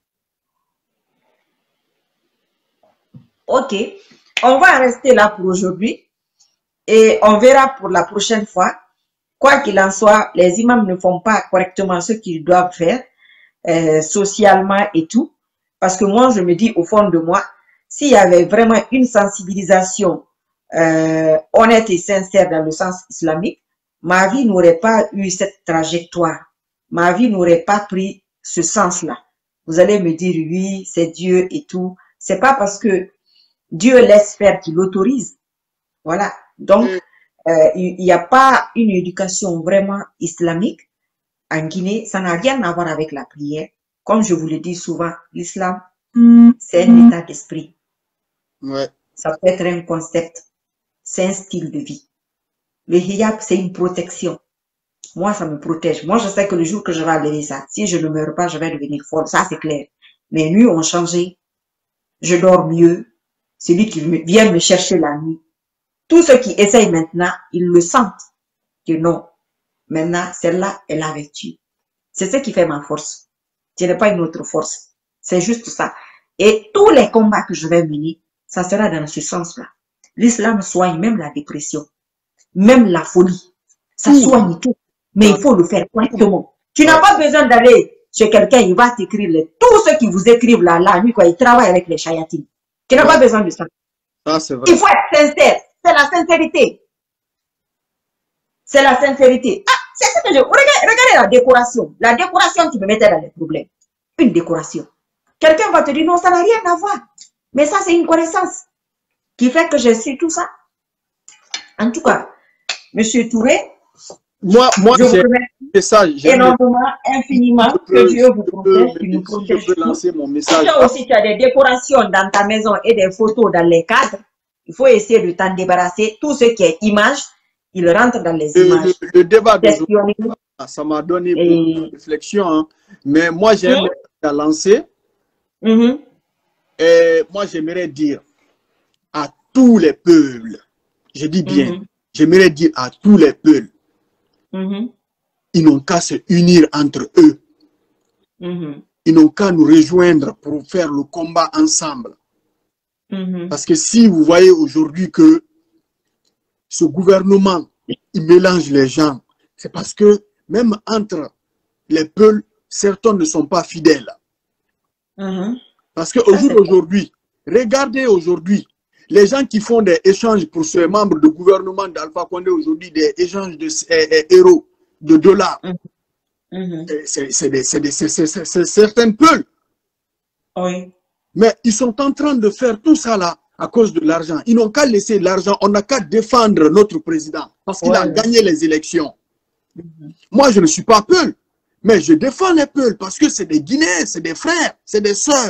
Ok, on va rester là pour aujourd'hui et on verra pour la prochaine fois. Quoi qu'il en soit, les imams ne font pas correctement ce qu'ils doivent faire euh, socialement et tout. Parce que moi, je me dis au fond de moi, s'il y avait vraiment une sensibilisation euh, honnête et sincère dans le sens islamique, ma vie n'aurait pas eu cette trajectoire. Ma vie n'aurait pas pris ce sens-là. Vous allez me dire, oui, c'est Dieu et tout. C'est pas parce que Dieu laisse faire qu'il autorise. Voilà. Donc, euh, il n'y a pas une éducation vraiment islamique en Guinée, ça n'a rien à voir avec la prière. Comme je vous le dis souvent, l'islam, c'est un état d'esprit. Ouais. Ça peut être un concept, c'est un style de vie. Le hijab, c'est une protection. Moi, ça me protège. Moi, je sais que le jour que je vais enlever ça, si je ne meurs pas, je vais devenir folle. Ça, c'est clair. Mes nuits ont changé. Je dors mieux. Celui qui vient me chercher la nuit. Tous ceux qui essayent maintenant, ils le sentent. Que non. Maintenant, celle-là est la vertu. C'est ce qui fait ma force. Je n'ai pas une autre force. C'est juste ça. Et tous les combats que je vais mener, ça sera dans ce sens-là. L'islam soigne même la dépression, même la folie. Ça Tout. soigne tout. Mais il faut le faire correctement. Tu n'as pas besoin d'aller chez quelqu'un, il va t'écrire. Les... Tous ceux qui vous écrivent là, la nuit, quoi, ils travaillent avec les chayatines. Tu n'as ouais. pas besoin de ça. Ah, c'est vrai. Il faut être sincère. C'est la sincérité. C'est la sincérité. Ah, c'est ce que je... Regardez, regardez la décoration. La décoration qui me mettait dans les problèmes. Une décoration. Quelqu'un va te dire non, ça n'a rien à voir. Mais ça, c'est une connaissance qui fait que je sais tout ça. En tout cas, Monsieur Touré, moi, moi je vous remercie ça, énormément, infiniment, que peux, Dieu vous protège, peux, qu'il nous protège. Je peux lancer mon message. Toi aussi, tu as des décorations dans ta maison et des photos dans les cadres. Il faut essayer de t'en débarrasser. Tout ce qui est image, il rentre dans les le, images. Le, le débat d'aujourd'hui, ça m'a donné et... beaucoup de réflexion. Hein. Mais moi, j'ai un message à lancer. Mm-hmm. Et moi, j'aimerais dire à tous les peuples, je dis bien, mm-hmm. j'aimerais dire à tous les peuples, mm-hmm. ils n'ont qu'à se unir entre eux. Mm-hmm. Ils n'ont qu'à nous rejoindre pour faire le combat ensemble. Mm-hmm. Parce que si vous voyez aujourd'hui que ce gouvernement, il mélange les gens, c'est parce que même entre les peuples, certains ne sont pas fidèles. Mm-hmm. Parce qu'aujourd'hui, regardez aujourd'hui, les gens qui font des échanges pour ces membres du gouvernement d'Alpha Condé aujourd'hui, des échanges de eh, eh, euros, de dollars, mm-hmm. c'est certains peuples. Oui. Mais ils sont en train de faire tout ça là à cause de l'argent. Ils n'ont qu'à laisser l'argent, on n'a qu'à défendre notre président parce qu'il ouais, a ouais. gagné les élections. Mm-hmm. Moi, je ne suis pas peul, mais je défends les peuls parce que c'est des Guinéens, c'est des frères, c'est des sœurs.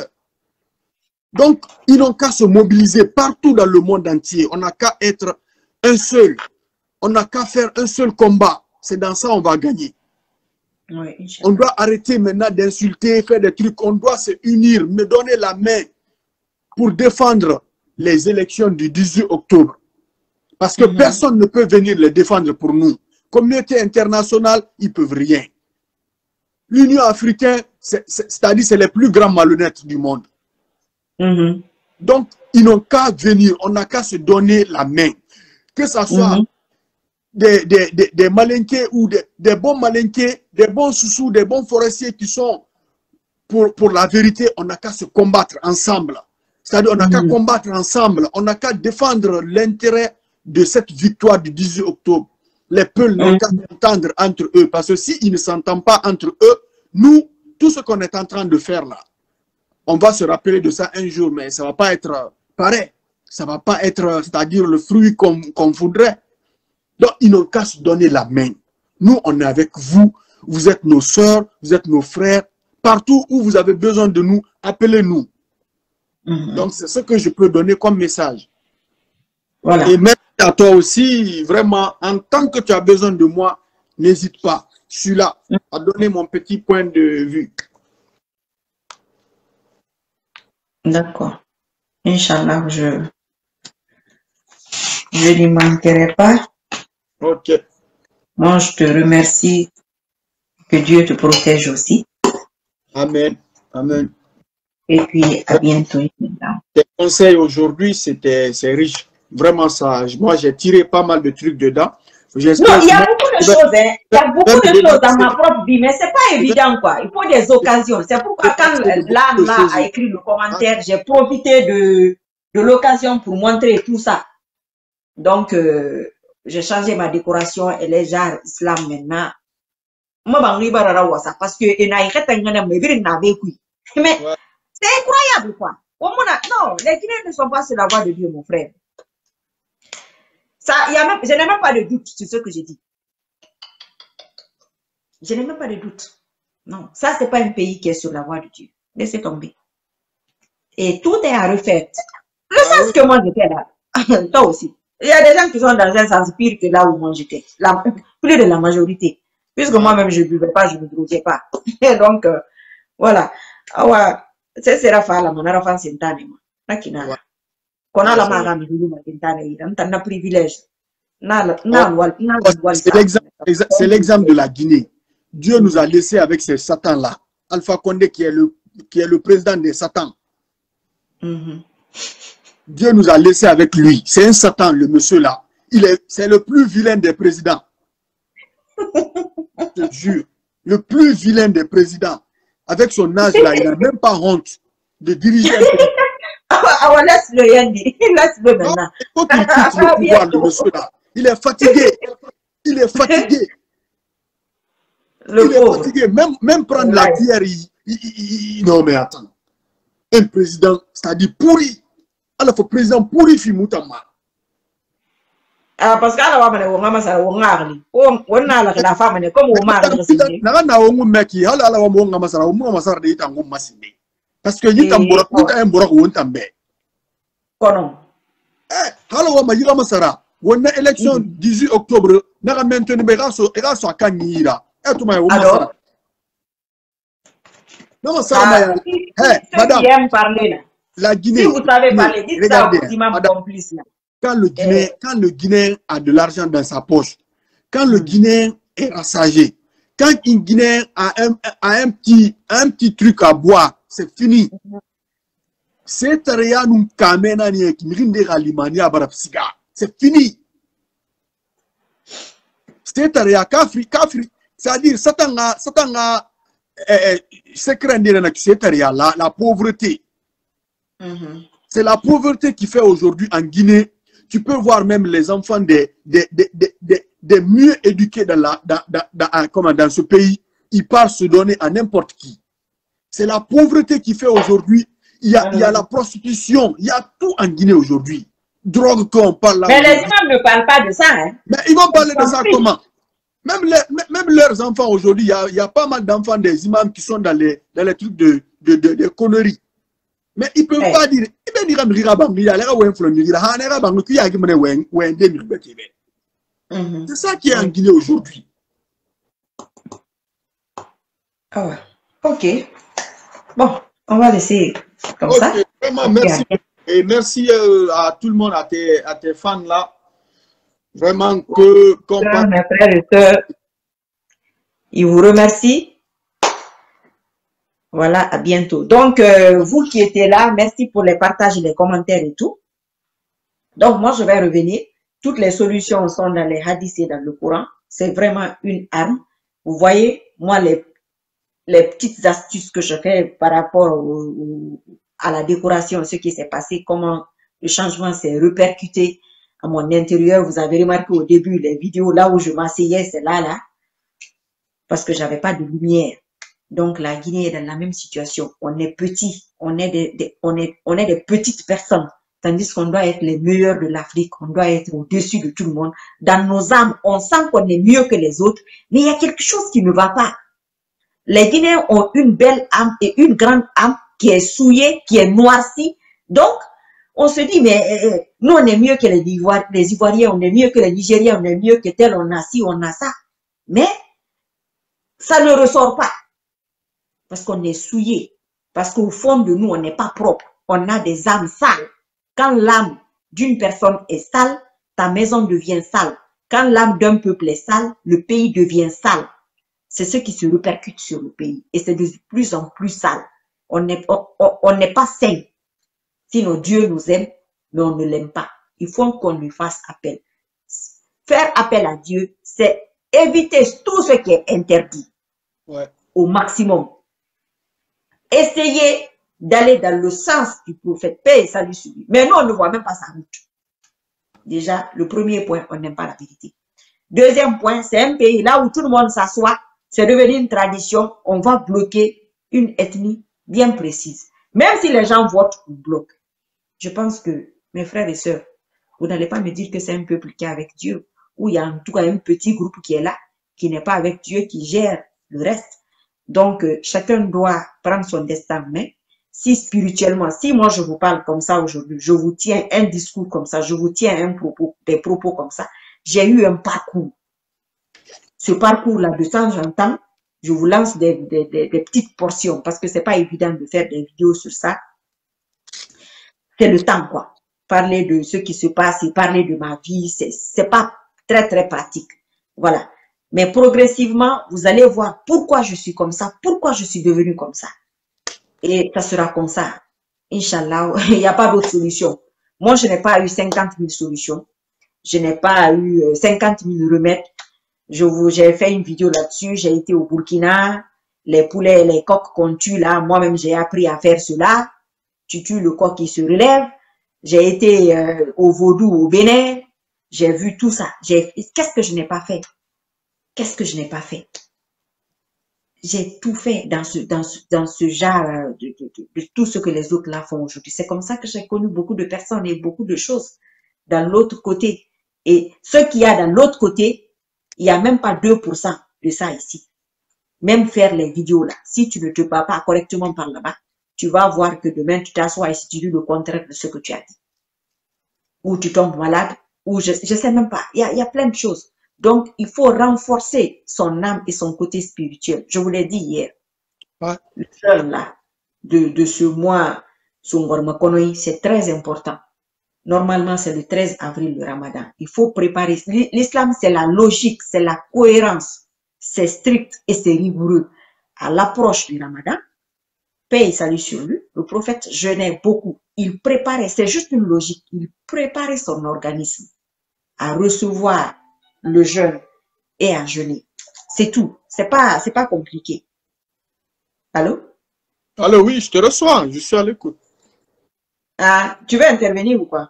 Donc, ils n'ont qu'à se mobiliser partout dans le monde entier. On n'a qu'à être un seul. On n'a qu'à faire un seul combat. C'est dans ça qu'on va gagner. Oui, on doit arrêter maintenant d'insulter, faire des trucs. On doit se unir, me donner la main pour défendre les élections du dix-huit octobre. Parce que mm-hmm. personne ne peut venir les défendre pour nous. Communauté internationale, ils ne peuvent rien. L'Union africaine, c'est-à-dire c'est les plus grands malhonnêtes du monde. Mm-hmm. Donc, ils n'ont qu'à venir, on n'a qu'à se donner la main. Que ce soit mm-hmm. des, des, des, des malinqués ou des, des bons malinqués, des bons sous-sous, des bons forestiers qui sont pour, pour la vérité, on n'a qu'à se combattre ensemble. C'est-à-dire, on n'a mm-hmm. qu'à combattre ensemble, on n'a qu'à défendre l'intérêt de cette victoire du dix-huit octobre. Les peuples n'ont mm-hmm. qu'à s'entendre entre eux, parce que s'ils ne s'entendent pas entre eux, nous, tout ce qu'on est en train de faire là, on va se rappeler de ça un jour, mais ça ne va pas être pareil. Ça ne va pas être, c'est-à-dire le fruit qu'on qu'on voudrait. Donc, ils n'ont qu'à se donner la main. Nous, on est avec vous. Vous êtes nos sœurs, vous êtes nos frères. Partout où vous avez besoin de nous, appelez-nous. Mm-hmm. Donc, c'est ce que je peux donner comme message. Voilà. Et merci à toi aussi, vraiment, en tant que tu as besoin de moi, n'hésite pas. Je suis là à donner mon petit point de vue. D'accord. Inch'Allah, je je n'y manquerai pas. Ok. Moi, je te remercie. Que Dieu te protège aussi. Amen. Amen. Et puis, à bientôt. Tes conseils aujourd'hui, c'était c'est riche. Vraiment ça. Moi, j'ai tiré pas mal de trucs dedans. Non, il y a beaucoup de choses, hein. Il y a beaucoup de choses dans ma propre vie, mais c'est pas évident, quoi. Il faut des occasions. C'est pourquoi quand l'âme là a écrit le commentaire, j'ai profité de, de l'occasion pour montrer tout ça. Donc, euh, j'ai changé ma décoration, elle est genre islam maintenant. Moi, parce que mais c'est incroyable, quoi. Non, les Guinéens ne sont pas sur la voie de Dieu, mon frère. Ça, y a même, je n'ai même pas de doute sur ce que j'ai dit. Je n'ai même pas de doute. Non, ça, c'est pas un pays qui est sur la voie de Dieu. Laissez tomber. Et tout est à refaire. Le Ah sens oui. que moi j'étais là, toi aussi. Il y a des gens qui sont dans un sens pire que là où moi j'étais. La- Plus de la majorité. Puisque Ouais. moi-même, je ne buvais pas, je ne droguais pas. Et donc, euh, voilà. Ah ouais. C'est c'est Rafa, la manara fan sentane, moi. Nakina. Ouais. Qu'on a Ouais, la c'est vrai. mara, mi dulu ma sentane, il a un privilège. Na, la- Ouais. na, loi- na, Ouais, loi, c'est ça. l'exemple, exa- c'est l'exemple de la Guinée. Dieu nous a laissé avec ces satans-là. Alpha Condé qui est le, qui est le président des satans. Mhm. Dieu nous a laissé avec lui. C'est un satan, le monsieur-là. Il est, c'est le plus vilain des présidents. Je te jure. Le plus vilain des présidents. Avec son âge-là, il n'a même pas honte de diriger un pays. Ah ouais, laisse-le, Yandy. Laisse-le Non, maintenant. il faut qu'il quitte le À pouvoir, le bientôt. monsieur-là. Il est fatigué. Il est fatigué. Le Il est pauvre. fatigué. Même, même prendre la Ouais. cuillère, il, il- il- il- non mais attends. Un président, c'est-à-dire pourri. Alors, il faut président pourri, Fimoutama. Ah, parce que ala wa mane wo ngama sara wo ngarli. Wo wonna la la fama ne comme wo mar de signé. Naga na ongu meki, hala ala wa mwonga masara, umu masara de ita ngu masinde. Parce que yita Eh, mbora, ouais. yita mbora ko wonta mbe. Kono. Eh, hala wa mayira masara. Wonna élection dix-huit octobre, naga maintenu be gaso, gaso akanyira. Eh tuma ya Alors, masara. Non masara ah, maya. si, Eh, si, ceux madame, qui aiment parler là, la Guinée. si vous savez Guinée, parler, dites ça regardez, aux imams madame, complices là. quand le Guinéen, Eh, quand le Guinéen a de l'argent dans sa poche, quand le Hmm. Guinéen est rassagé, quand un Guinéen a un, a un petit, un petit truc à boire, c'est fini. C'est rien nous kamena ni qui mrinde galimani abarapsiga. C'est fini. C'est rien kafri kafri. C'est-à-dire satanga satanga eh, secret de c'est rien la la pauvreté. Mhm. C'est la pauvreté qui fait aujourd'hui en Guinée. Tu peux voir même les enfants des, des, des, des, des, des mieux éduqués dans, la, dans, dans, dans, comment, dans ce pays. Ils partent se donner à n'importe qui. C'est la pauvreté qui fait aujourd'hui. Il y, a, il y a la prostitution. Il y a tout en Guinée aujourd'hui. Drogue qu'on parle là. Mais les imams ne parlent pas de ça. Hein. Mais ils vont parler Ils de s'en ça fichent. comment? Même, les, même leurs enfants aujourd'hui, il y a, il y a pas mal d'enfants des imams qui sont dans les, dans les trucs de, de, de, de conneries. Mais ils ne peuvent Eh. pas dire, ils peuvent dire, il y a Mhm. c'est ça qui est en Guinée aujourd'hui. Ah ouais. Ok. Bon, on va laisser comme Ok, ça. vraiment, Ok. merci. Et merci euh, à tout le monde, à tes, à tes fans là. Vraiment que qu'on Chers parle. mes frères et sœurs, ils vous remercient. Voilà, à bientôt. Donc, euh, vous qui étiez là, merci pour les partages et les commentaires et tout. Donc, moi, je vais revenir. Toutes les solutions sont dans les hadiths et dans le Coran. C'est vraiment une arme. Vous voyez, moi, les, les petites astuces que je fais par rapport au, au, à la décoration, ce qui s'est passé, comment le changement s'est répercuté à mon intérieur. Vous avez remarqué au début, les vidéos là où je m'asseyais, c'est là, là, parce que j'avais pas de lumière. Donc, la Guinée est dans la même situation. On est petit, on est des, des, on est, on est des petites personnes. Tandis qu'on doit être les meilleurs de l'Afrique, on doit être au-dessus de tout le monde. Dans nos âmes, on sent qu'on est mieux que les autres, mais il y a quelque chose qui ne va pas. Les Guinéens ont une belle âme et une grande âme qui est souillée, qui est noircie. Donc, on se dit, mais euh, nous, on est mieux que les, Ivoir, les Ivoiriens, on est mieux que les Nigériens, on est mieux que tel, on a ci, on a ça. Mais, ça ne ressort pas. Parce qu'on est souillé. Parce qu'au fond de nous, on n'est pas propre. On a des âmes sales. Quand l'âme d'une personne est sale, ta maison devient sale. Quand l'âme d'un peuple est sale, le pays devient sale. C'est ce qui se répercute sur le pays. Et c'est de plus en plus sale. On n'est on, on n'est pas sain. Sinon, Dieu nous aime, mais on ne l'aime pas. Il faut qu'on lui fasse appel. Faire appel à Dieu, c'est éviter tout ce qui est interdit. Ouais. Au maximum. Essayez d'aller dans le sens du prophète, paix et salut sur lui. Mais nous, on ne voit même pas sa route. Déjà, le premier point, on n'aime pas la vérité. Deuxième point, c'est un pays là où tout le monde s'assoit, c'est devenu une tradition, on va bloquer une ethnie bien précise. Même si les gens votent ou bloquent. Je pense que, mes frères et sœurs, Vous n'allez pas me dire que c'est un peuple qui est avec Dieu, ou il y a en tout cas un petit groupe qui est là, qui n'est pas avec Dieu, qui gère le reste. Donc, euh, chacun doit prendre son destin en main. Si spirituellement, si moi je vous parle comme ça aujourd'hui, je vous tiens un discours comme ça, je vous tiens un propos, des propos comme ça, j'ai eu un parcours. Ce parcours-là, de temps en temps, je vous lance des, des, des, des petites portions parce que c'est pas évident de faire des vidéos sur ça. C'est le temps, quoi. Parler de ce qui se passe et parler de ma vie, c'est pas très, très pratique. Voilà. Mais progressivement, vous allez voir pourquoi je suis comme ça, pourquoi je suis devenue comme ça. Et ça sera comme ça. Inch'Allah, il n'y a pas d'autre solution. Moi, je n'ai pas eu cinquante mille solutions. Je n'ai pas eu cinquante mille remèdes. J'ai fait une vidéo là-dessus. J'ai été au Burkina. Les poulets, les coqs qu'on tue là, moi-même, j'ai appris à faire cela. Tu tues le coq qui se relève. J'ai été euh, au Vaudou, au Bénin. J'ai vu tout ça. Qu'est-ce que je n'ai pas fait? Qu'est-ce que je n'ai pas fait? J'ai tout fait dans ce, dans ce, dans ce genre de, de, de, de tout ce que les autres là font aujourd'hui. C'est comme ça que j'ai connu beaucoup de personnes et beaucoup de choses dans l'autre côté. Et ce qu'il y a dans l'autre côté, il n'y a même pas deux pour cent de ça ici. Même faire les vidéos là, si tu ne te bats pas correctement par là-bas, tu vas voir que demain tu t'assois et si tu dis le contraire de ce que tu as dit. Ou tu tombes malade, ou je ne sais même pas. Il y a, il y a plein de choses. Donc, il faut renforcer son âme et son côté spirituel. Je vous l'ai dit hier. Ouais. Le jeûne là, de, de ce mois, c'est très important. Normalement, c'est le treize avril, le Ramadan. Il faut préparer. L'islam, c'est la logique, c'est la cohérence. C'est strict et c'est rigoureux. À l'approche du Ramadan, paix et salut sur lui, le prophète jeûnait beaucoup. Il préparait, c'est juste une logique, il préparait son organisme à recevoir le jeûne et à jeûner. C'est tout. C'est pas, c'est pas compliqué. Allô? Allô, oui, je te reçois. Je suis à l'écoute. Ah, tu veux intervenir ou quoi?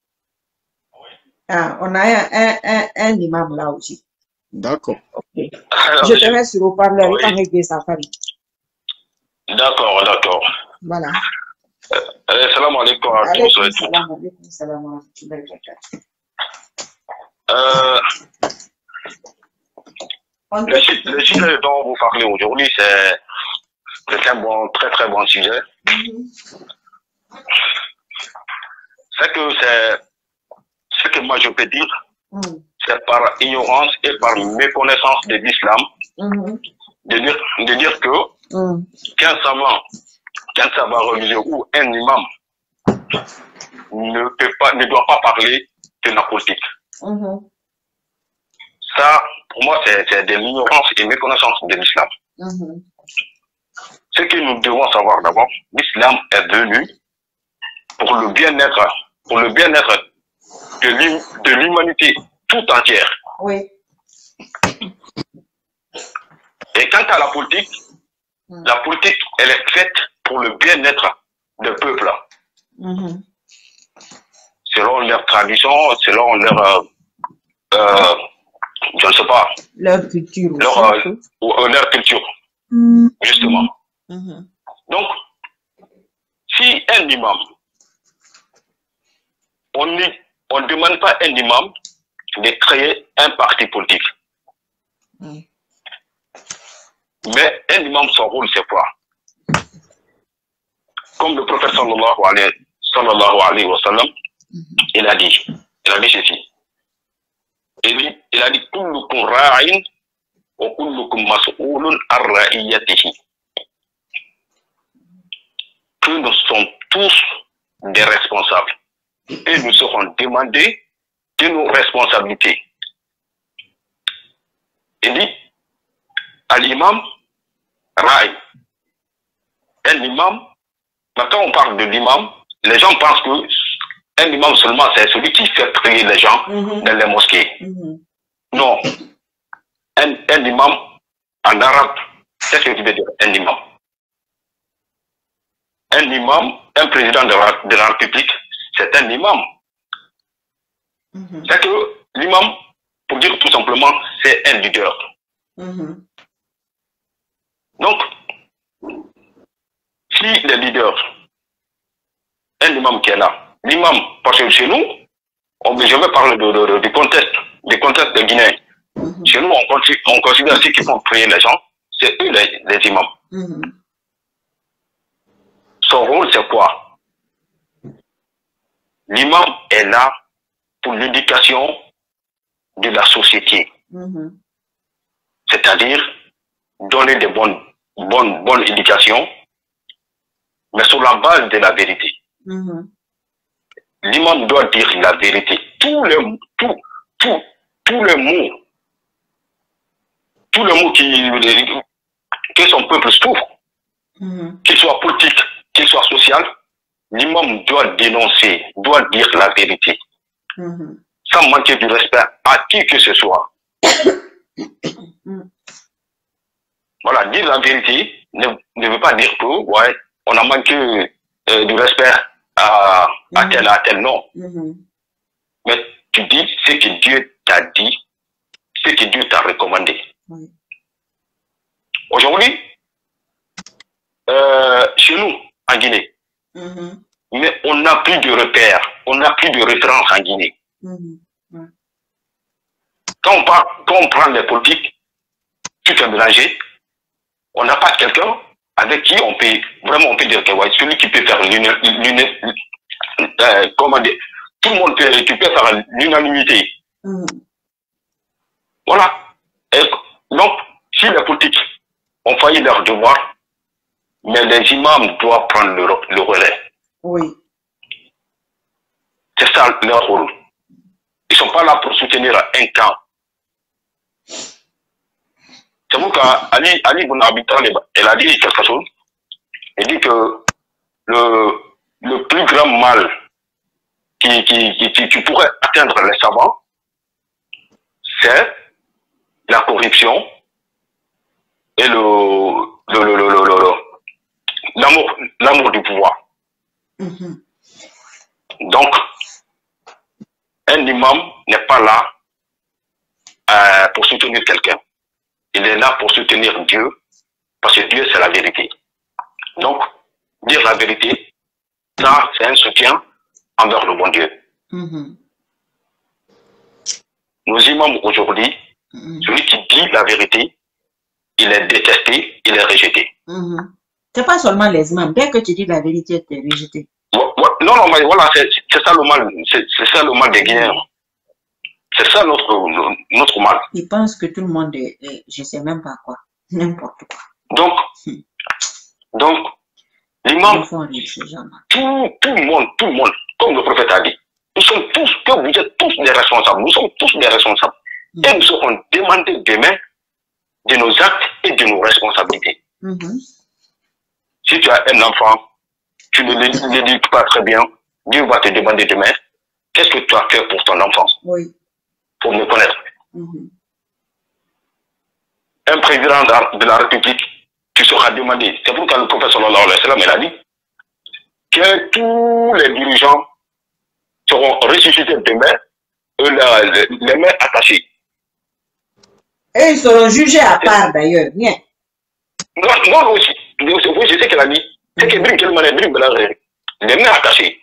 Ah, on a un, un, un, un imam là aussi. D'accord. Okay. Je te mets sur le parleur. Oui. D'accord, d'accord. Voilà. Euh, salam alaikum à tous et toutes. Salam alaikum. Euh, le, le sujet dont vous parlez aujourd'hui, c'est un bon, très très bon sujet. Mm-hmm. C'est que c'est ce que moi je peux dire, mm. c'est par ignorance et par méconnaissance de l'islam, mm-hmm. de, dire, de dire que mm. qu'un savant, qu'un savant religieux ou un imam ne peut pas, ne doit pas parler de la politique. Mm-hmm. Ça, pour moi, c'est de l'ignorance et méconnaissance de l'islam. Mm-hmm. Ce que nous devons savoir d'abord, l'islam est venu pour le bien-être, pour le bien-être de l'humanité tout entière. Oui. Et quant à la politique, mm. la politique, elle est faite pour le bien-être du peuple. Mm-hmm. Selon leurs traditions, selon leur, euh, euh, je ne sais pas, leur culture. Leur, euh, euh, leur culture, mm. justement. Mm-hmm. Donc, si un imam, on ne on demande pas à un imam de créer un parti politique. Mm. Mais un imam, son rôle, c'est quoi? Comme le prophète sallallahu alayhi, sallallahu alayhi wa sallam, mm-hmm. il a dit, il a dit ceci. Il, il a dit, kullukum ra'in wa kullukum mas'ulun ar ra'iyatihi. Que nous sommes tous des responsables. Et nous serons demandés de nos responsabilités. Il dit à l'imam, Raï. Un imam, quand on parle de l'imam, les gens pensent que un imam seulement, c'est celui qui fait prier les gens mm-hmm. dans les mosquées. Mm-hmm. Non. Un, un imam, en arabe, c'est ce que tu veux dire, un imam. Un imam, un président de la, de la République, c'est un imam. Mm-hmm. C'est que l'imam, pour dire tout simplement, c'est un leader. Mm-hmm. Donc, si le leader, un imam qui est là, l'imam, parce que chez nous, on, je vais parler de, de, de, du contexte, du contexte de Guinée. Mm-hmm. Chez nous, on, on considère ceux qui font prier les gens, c'est eux les, les imams. Mm-hmm. Son rôle, c'est quoi? L'imam est là pour l'éducation de la société. Mm-hmm. C'est-à-dire donner des bonnes, bonnes, bonnes éducations, mais sur la base de la vérité. Mm-hmm. L'imam doit dire la vérité. Tous les, tout, tout, tous les mots, tous les mots qui, que son peuple souffre, mm-hmm. qu'il soit politique, qu'il soit social, l'imam doit dénoncer, doit dire la vérité. Mm-hmm. Sans manquer du respect à qui que ce soit. Voilà, dire la vérité ne, ne veut pas dire que, ouais, on a manqué euh, du respect à, à tel à tel, non. Mm-hmm. Mais tu dis ce que Dieu t'a dit, ce que Dieu t'a recommandé. Mm-hmm. Aujourd'hui, euh, chez nous, en Guinée, mm-hmm. mais on n'a plus de repères, on n'a plus de référence en Guinée. Mm-hmm. Ouais. Quand, on parle, quand on prend les politiques, tout est mélangé, on n'a pas quelqu'un avec qui on peut, vraiment on peut dire que ouais, celui qui peut faire l'unanimité, euh, comment dire, tout le monde peut, qui peut faire l'unanimité. Mm. Voilà. Et donc, si les politiques ont failli leur devoir, mais les imams doivent prendre le, le relais. Oui. C'est ça leur rôle. Ils ne sont pas là pour soutenir un camp. C'est vous qu'Ali Ali Bounabitan, elle a dit quelque chose. Elle dit que le, le plus grand mal qui, qui, qui, qui pourrait atteindre les savants, c'est la corruption et le, le, le, le, le, le, l'amour, l'amour du pouvoir. Mm-hmm. Donc, un imam n'est pas là euh, pour soutenir quelqu'un. Il est là pour soutenir Dieu, parce que Dieu, c'est la vérité. Donc, dire la vérité, ça, c'est un soutien envers le bon Dieu. Mm-hmm. Nos imams aujourd'hui, mm-hmm. celui qui dit la vérité, il est détesté, il est rejeté. Mm-hmm. C'est pas seulement les imams, dès que tu dis la vérité, tu es rejeté. Non, non, mais voilà, c'est ça le mal, c'est ça le mal des Guinéens. C'est ça notre, notre mal. Ils pensent que tout le monde est, est je ne sais même pas quoi, n'importe quoi. Donc, hmm. donc, l'imam, tout, tout le monde, tout le monde, comme le prophète a dit, nous sommes tous, que vous êtes tous des responsables, nous sommes tous des responsables. Mm. Et nous serons demandés demain de nos actes et de nos responsabilités. Mm-hmm. Si tu as un enfant, tu ne l'éduques pas très bien, Dieu va te demander demain, qu'est-ce que tu as fait pour ton enfance? Oui. Pour me connaître. Mm-hmm. Un président de la République, tu seras demandé. C'est pourquoi le prophète sallallahu alayhi wa sallam, il a dit que tous les dirigeants seront ressuscités demain, eux, la, les, les mains attachées. Et ils seront jugés à part d'ailleurs. Bien. Non, non, aussi. Oui, je sais qu'elle a dit. C'est que Brim, quelle manière, Brim, les mains attachées.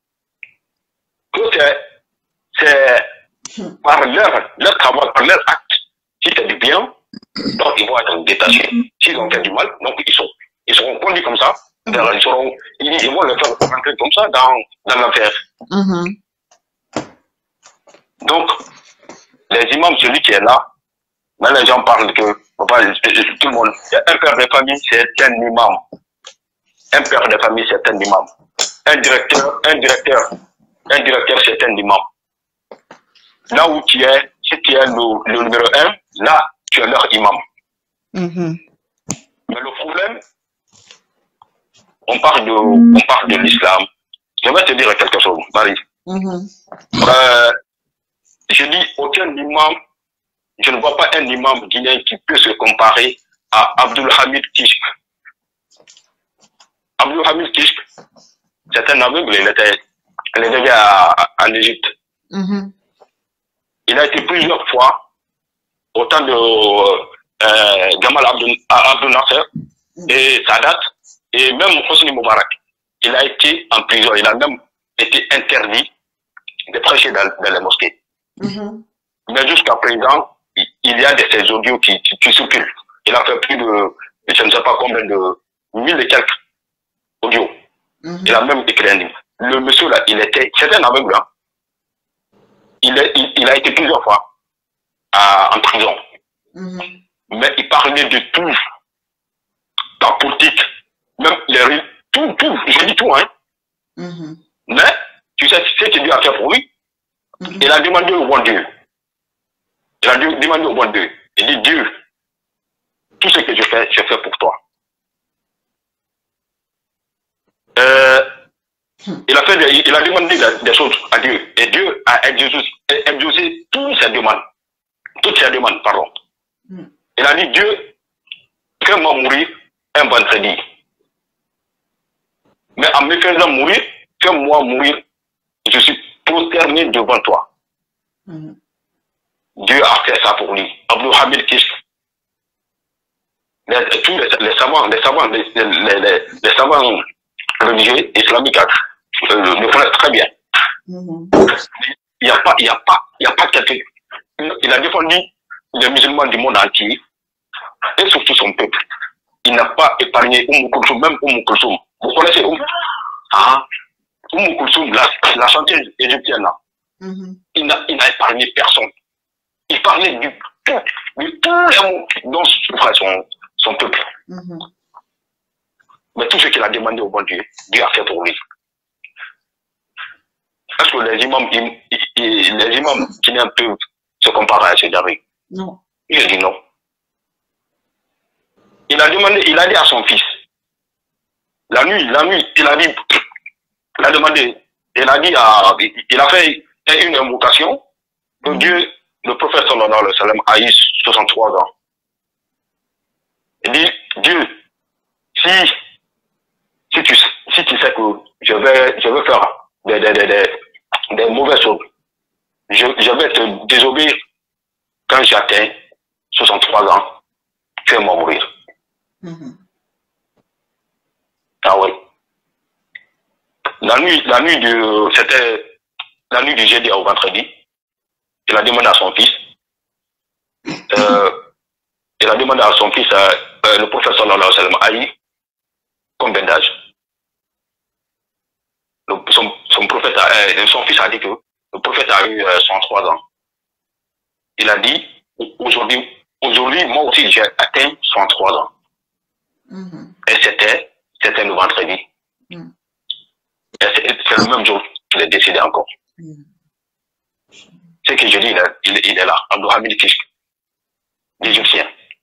C'est par leur, leur travail, par leur acte. Si c'est du bien, donc ils vont être détachés. S'ils ont fait du mal, donc ils, sont, ils seront conduits comme ça. Ils, seront, ils, ils vont le faire rentrer comme ça dans, dans l'affaire. Mm-hmm. Donc, les imams, celui qui est là, mais les gens parlent que tout le monde, un père de famille, c'est un imam. Un père de famille, c'est un imam. Un directeur, un directeur, un directeur, c'est un imam. Là où tu es, si tu es le, le numéro un, là, tu es leur imam. Mm-hmm. Mais le problème, on parle de, mm-hmm. on parle de l'islam. Je vais te dire quelque chose, Marie. Mm-hmm. Euh, je dis, aucun imam, je ne vois pas un imam guinéen qui peut se comparer à Abdulhamid Kishk. Abdulhamid Kishk, c'est un aveugle, il était, il était en Égypte. Mm-hmm. Il a été plusieurs fois au temps de euh, Gamal Abdel, Abdel Nasser et Sadat et même Hosni Moubarak. Il a été en prison, il a même été interdit de prêcher dans, dans les mosquées. Mm-hmm. Mais jusqu'à présent, il, il y a de ces audios qui, qui, qui circulent. Il a fait plus de, je ne sais pas combien de, mille et quelques audios. Mm-hmm. Il a même écrit un livre. Le monsieur là, il était, c'était un aveugle. Hein. Il, est, il, il a été plusieurs fois à, en prison. Mm-hmm. Mais il parlait de tout. La politique, même les tout, tout, je dis tout, hein. Mm-hmm. Mais, tu sais ce que Dieu a fait pour lui? Mm-hmm. Il a demandé au bon Dieu. Il a demandé au bon Dieu. Il dit, Dieu, tout ce que je fais, je fais pour toi. Euh, mm-hmm. il, a fait des, il a demandé des, des choses à Dieu. Et Dieu a exaucé toutes ses demandes. Toutes ses demandes, pardon. Mm-hmm. Il a dit, Dieu, fais-moi mourir un vendredi. Mais en me faisant mourir, fais-moi mourir, je suis prosterné devant toi. Mm-hmm. Dieu a fait ça pour lui. Abdul Hamid Kishk, les, tous les, les savants, les savants, les, les, les, les savants religieux islamiques euh, le connaissent très bien. Mm-hmm. Il n'y a pas, il n'y a pas, il n'y a pas quelqu'un. Il a défendu les musulmans du monde entier et surtout son peuple. Il n'a pas épargné Oumou Kulsoum, même Oumou Kulsoum. Vous connaissez Oumou ah, Oumou Kulsoum, la, la chanteuse égyptienne là. Mm-hmm. Il n'a épargné personne. Il parlait du tout, de tous les mots dont souffrait son, son peuple. Mm-hmm. Mais tout ce qu'il a demandé au bon Dieu, Dieu a fait pour lui. Est-ce que les imams, ils, ils, les imams qui n'aiment peu se comparent à Sédari? Non. Il dit non. Il a demandé, il a dit à son fils, la nuit, la nuit, il a dit, il a demandé, il a dit à, il a fait une invocation que Dieu, le prophète sallallahu alayhi wa sallam, a eu soixante-trois ans. Il dit, Dieu, si, si tu, si tu sais que je vais, je vais faire des, des, des, des, des mauvaises choses, je, je vais te désobéir quand j'atteins soixante-trois ans, fais-moi mourir. Mm-hmm. Ah oui. La nuit, la nuit de, c'était la nuit du jeudi au vendredi. Il a demandé à son fils. Euh, il a demandé à son fils, euh, euh, le prophète sallallahu alayhi wa sallam, a eu combien d'âge? Son, son prophète, a, euh, son fils a dit que le prophète a eu euh, soixante-trois ans. Il a dit, aujourd'hui, aujourd'hui, moi aussi j'ai atteint soixante-trois ans. Mm-hmm. Et c'était, c'était le vendredi. Mm. Et c'est le même jour qu'il est décédé encore. Mm. Ce que je dis, il est, il, il est là, Abdul Hamid Kishk, l'Égyptien.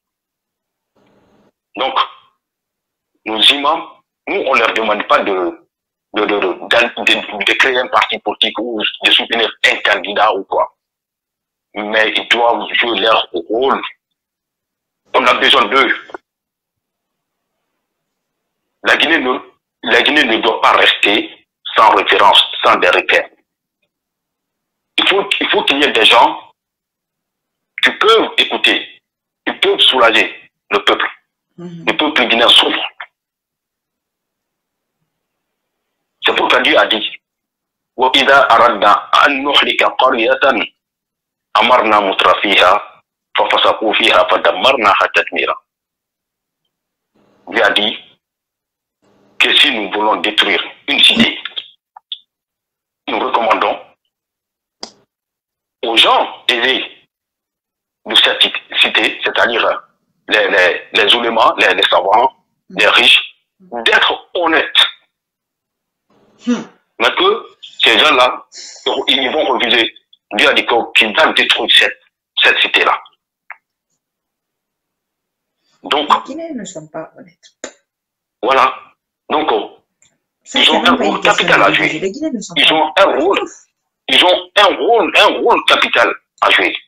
Donc, nos imams, nous, on ne leur demande pas de, de, de, de, de, de créer un parti politique ou de soutenir un candidat ou quoi. Mais ils doivent jouer leur rôle. On a besoin d'eux. La Guinée, ne, la Guinée ne doit pas rester sans référence, sans des repères. Il faut, il faut qu'il y ait des gens qui peuvent écouter, qui peuvent soulager le peuple. Mm-hmm. Le peuple guinéen souffre. C'est pourquoi Dieu a dit وَإِذَا أَرَدْنَا أَن نُحْلِكَ قَرْيَةً أَمَرْنَا مُتْرَ فِيهَا فَفَسَقُوا فِيهَا فَدَمَّرْنَاهَا تَدْمِيرًا. Dieu a dit que si nous voulons détruire une cité, nous recommandons aux gens aisés de cette cité, c'est-à-dire les, les, les oulémas, les, les savants, les riches, d'être honnêtes. Hmm. Mais que ces gens-là, ils vont refuser. Dieu a dit qu'ils doivent détruire cette, cette cité-là. Donc, les Guinéens ne sont pas honnêtes. Voilà. Donc, ça, ils ont un rôle capital à jouer. Ils ont un rôle. Ils ont un rôle, un rôle capital à jouer.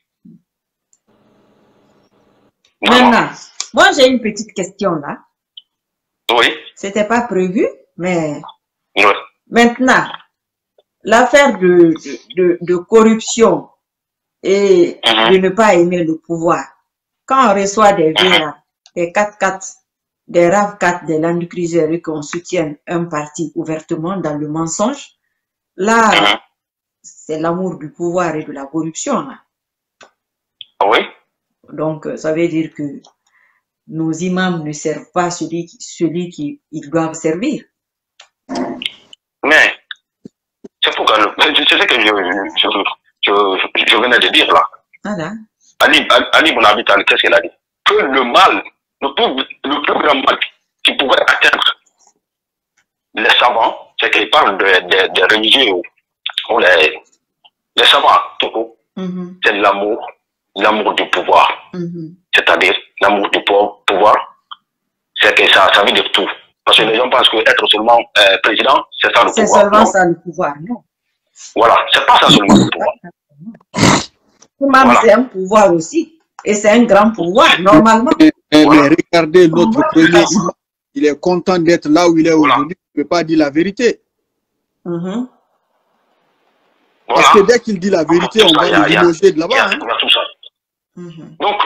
Maintenant, moi j'ai une petite question là. Oui. C'était pas prévu, mais oui. Maintenant, l'affaire de, de, de corruption et mm-hmm. de ne pas aimer le pouvoir, quand on reçoit des V A, des quatre quatre, des RAV quatre, des Land Cruiser et qu'on soutienne un parti ouvertement dans le mensonge, là, mm-hmm. c'est l'amour du pouvoir et de la corruption. Là. Oui. Donc, ça veut dire que nos imams ne servent pas celui, qui, celui qu'ils doivent servir. Mais, c'est pourquoi, c'est ce que je, je, je, je venais de dire là. Voilà. Ali, Ali Bonavital, qu'est-ce qu'il a dit? Que le mal, le plus, le plus grand mal qui pouvait atteindre les savants, c'est qu'ils parlent des de, de religieux ou les, les savants, tout court, mm-hmm. c'est l'amour, l'amour du pouvoir. Mm-hmm. C'est-à-dire, l'amour du pouvoir, c'est que ça, ça veut dire tout. Parce que les gens pensent qu'être seulement euh, président, c'est ça le pouvoir. C'est seulement ça le pouvoir, non. Voilà, c'est pas ça seulement le pouvoir. Voilà. C'est un pouvoir aussi. Et c'est un grand pouvoir, normalement. Et, et, voilà. Mais regardez notre premier imam. Il est content d'être là où il est voilà. aujourd'hui. Il ne peut pas dire la vérité. Mm-hmm. Parce voilà. que dès qu'il dit la vérité, on va le déloger de là-bas. Hein. Mm-hmm. Donc,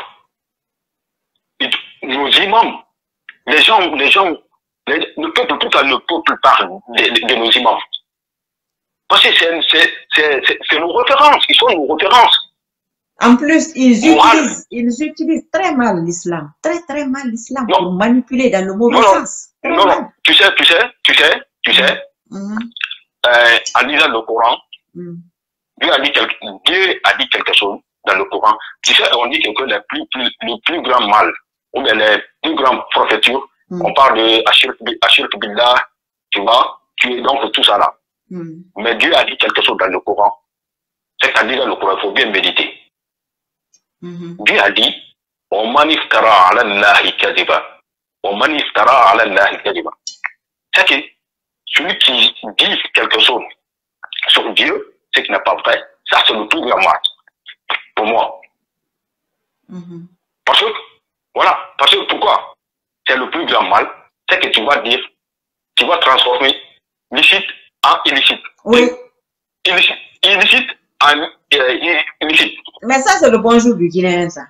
nos imams, les gens, les gens, les, le peuple, tout à le peuple parle de, de, de nos imams. Parce que c'est nos références, ils sont nos références. En plus, ils utilisent, ils utilisent très mal l'islam, très très mal l'islam pour manipuler dans le mauvais non, sens. Non, non, tu sais, tu sais, tu sais, tu sais, mm-hmm. euh, en lisant le Coran, mm. Dieu, a dit quelque, Dieu a dit quelque chose dans le Coran. Tu sais, on dit que le plus, plus, le plus grand mal, ou bien les plus grandes prophétures, mm. on parle de Ashirk Billah, tu vois, tu es donc tout ça là. Mm. Mais Dieu a dit quelque chose dans le Coran. C'est-à-dire dans le Coran, il faut bien méditer. Mm-hmm. Dieu a dit, on maniftara ala Allahi kadiba. On maniftara ala Allahi kadiba. C'est que celui qui dit quelque chose sur Dieu, ce qui n'est pas vrai, ça c'est le plus grand mal pour moi. Mm-hmm. Parce que, voilà, parce que pourquoi? C'est le plus grand mal, c'est que tu vas dire, tu vas transformer licite en illicite. Oui. Illicite, illicite en euh, illicite. Mais ça, c'est le bonjour du Guinéen, ça.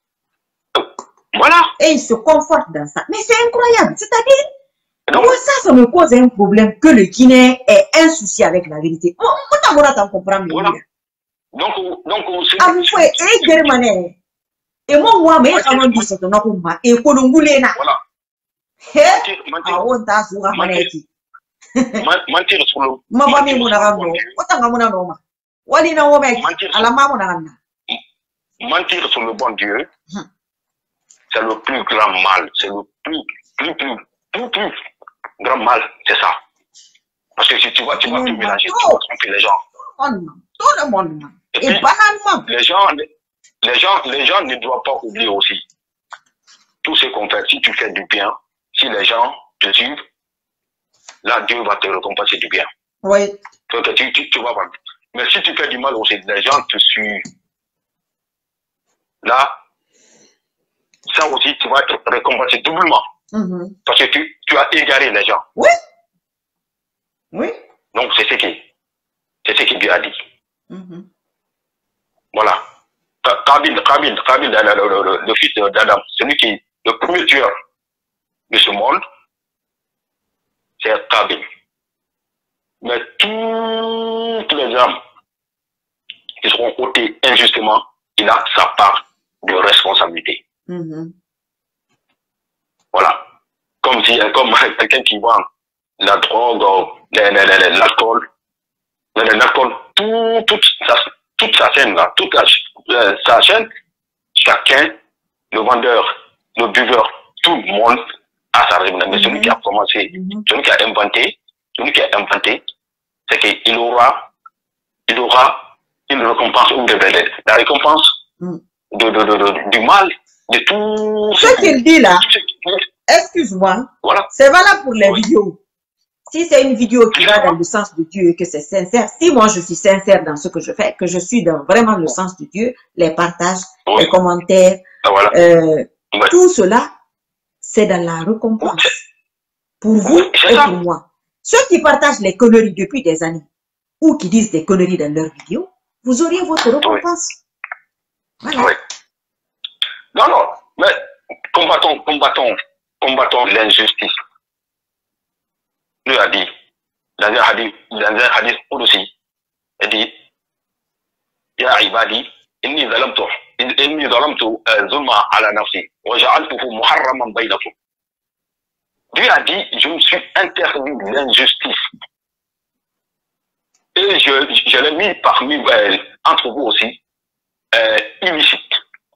Voilà. Et il se conforte dans ça. Mais c'est incroyable. C'est-à-dire, moi, ça, ça me cause un problème que le Guinéen est insouciant avec la vérité. Moi, moi, t'en comprends mieux. Voilà. Donc, donc, c'est... Ah, vous pouvez, et Germané. Et moi, moi, mais on dit ça, on a compris. Et Kolongulena. Voilà. Hé? Ah, on t'a souvent manéti. Mentir sur le... Ma famille, mon arabe, autant que mon arabe. Walina Womek, à la maman d'Anna. Mentir sur le bon Dieu, hum. c'est le plus grand mal. C'est le plus, plus, plus, plus, plus grand mal. C'est ça. Parce que si tu vois, tu vas tout mélanger, tu vas tromper les gens. Tout le monde. Et, Et puis, banalement. Les gens, les, gens, les gens ne doivent pas oublier aussi. Tout ce qu'on fait, si tu fais du bien, si les gens te suivent, là, Dieu va te récompenser du bien. Oui. Donc, tu, tu, tu vas voir. Mais si tu fais du mal aussi, les gens te suivent. Là, ça aussi, tu vas être récompensé doublement. Mm-hmm. Parce que tu, tu as égaré les gens. Oui. Oui. Donc, c'est ce qui, c'est ce que Dieu a dit. Mm-hmm. Voilà. Kabil, Kabil, Kabil, le, le, le, le fils d'Adam, celui qui est le premier tueur de ce monde, c'est Kabil. Mais toutes les âmes qui seront ôtées injustement, il a sa part de responsabilité. Mm-hmm. Voilà. Comme si, comme quelqu'un qui vend la drogue, l'alcool, l'alcool, tout, toute, sa, toute sa chaîne, là, toute la, euh, sa chaîne, chacun, le vendeur, le buveur, tout le monde a sa règle. Mais mm-hmm. celui qui a commencé, mm-hmm. celui qui a inventé, celui qui a inventé, c'est qu'il aura, il aura une récompense ou de la récompense mm. de, de, de, de, du mal, de tout ce qu'il dit là. Excuse-moi. Voilà. C'est valable pour les oui. vidéos. Si c'est une vidéo qui va dans le sens de Dieu et que c'est sincère, si moi je suis sincère dans ce que je fais, que je suis dans vraiment le sens de Dieu, les partages, oui. les commentaires, ah, voilà. euh, ouais. tout cela, c'est dans la récompense. Pour vous oui, et ça. pour moi. Ceux qui partagent les conneries depuis des années ou qui disent des conneries dans leurs vidéos, vous auriez votre récompense. Oui. Voilà. Oui. Non, non, mais combattons, combattons, combattons l'injustice. Dieu a dit, dans un hadith, dans un hadith aussi, il dit, Ya ibadi, inni zalamtu, inni zalamtu zulma ala nafsi, wa ja'altuhu muharraman baynakum. Dieu a dit, je me suis interdit l'injustice. Et je, je l'ai mis parmi, euh, entre vous aussi, euh, illicite.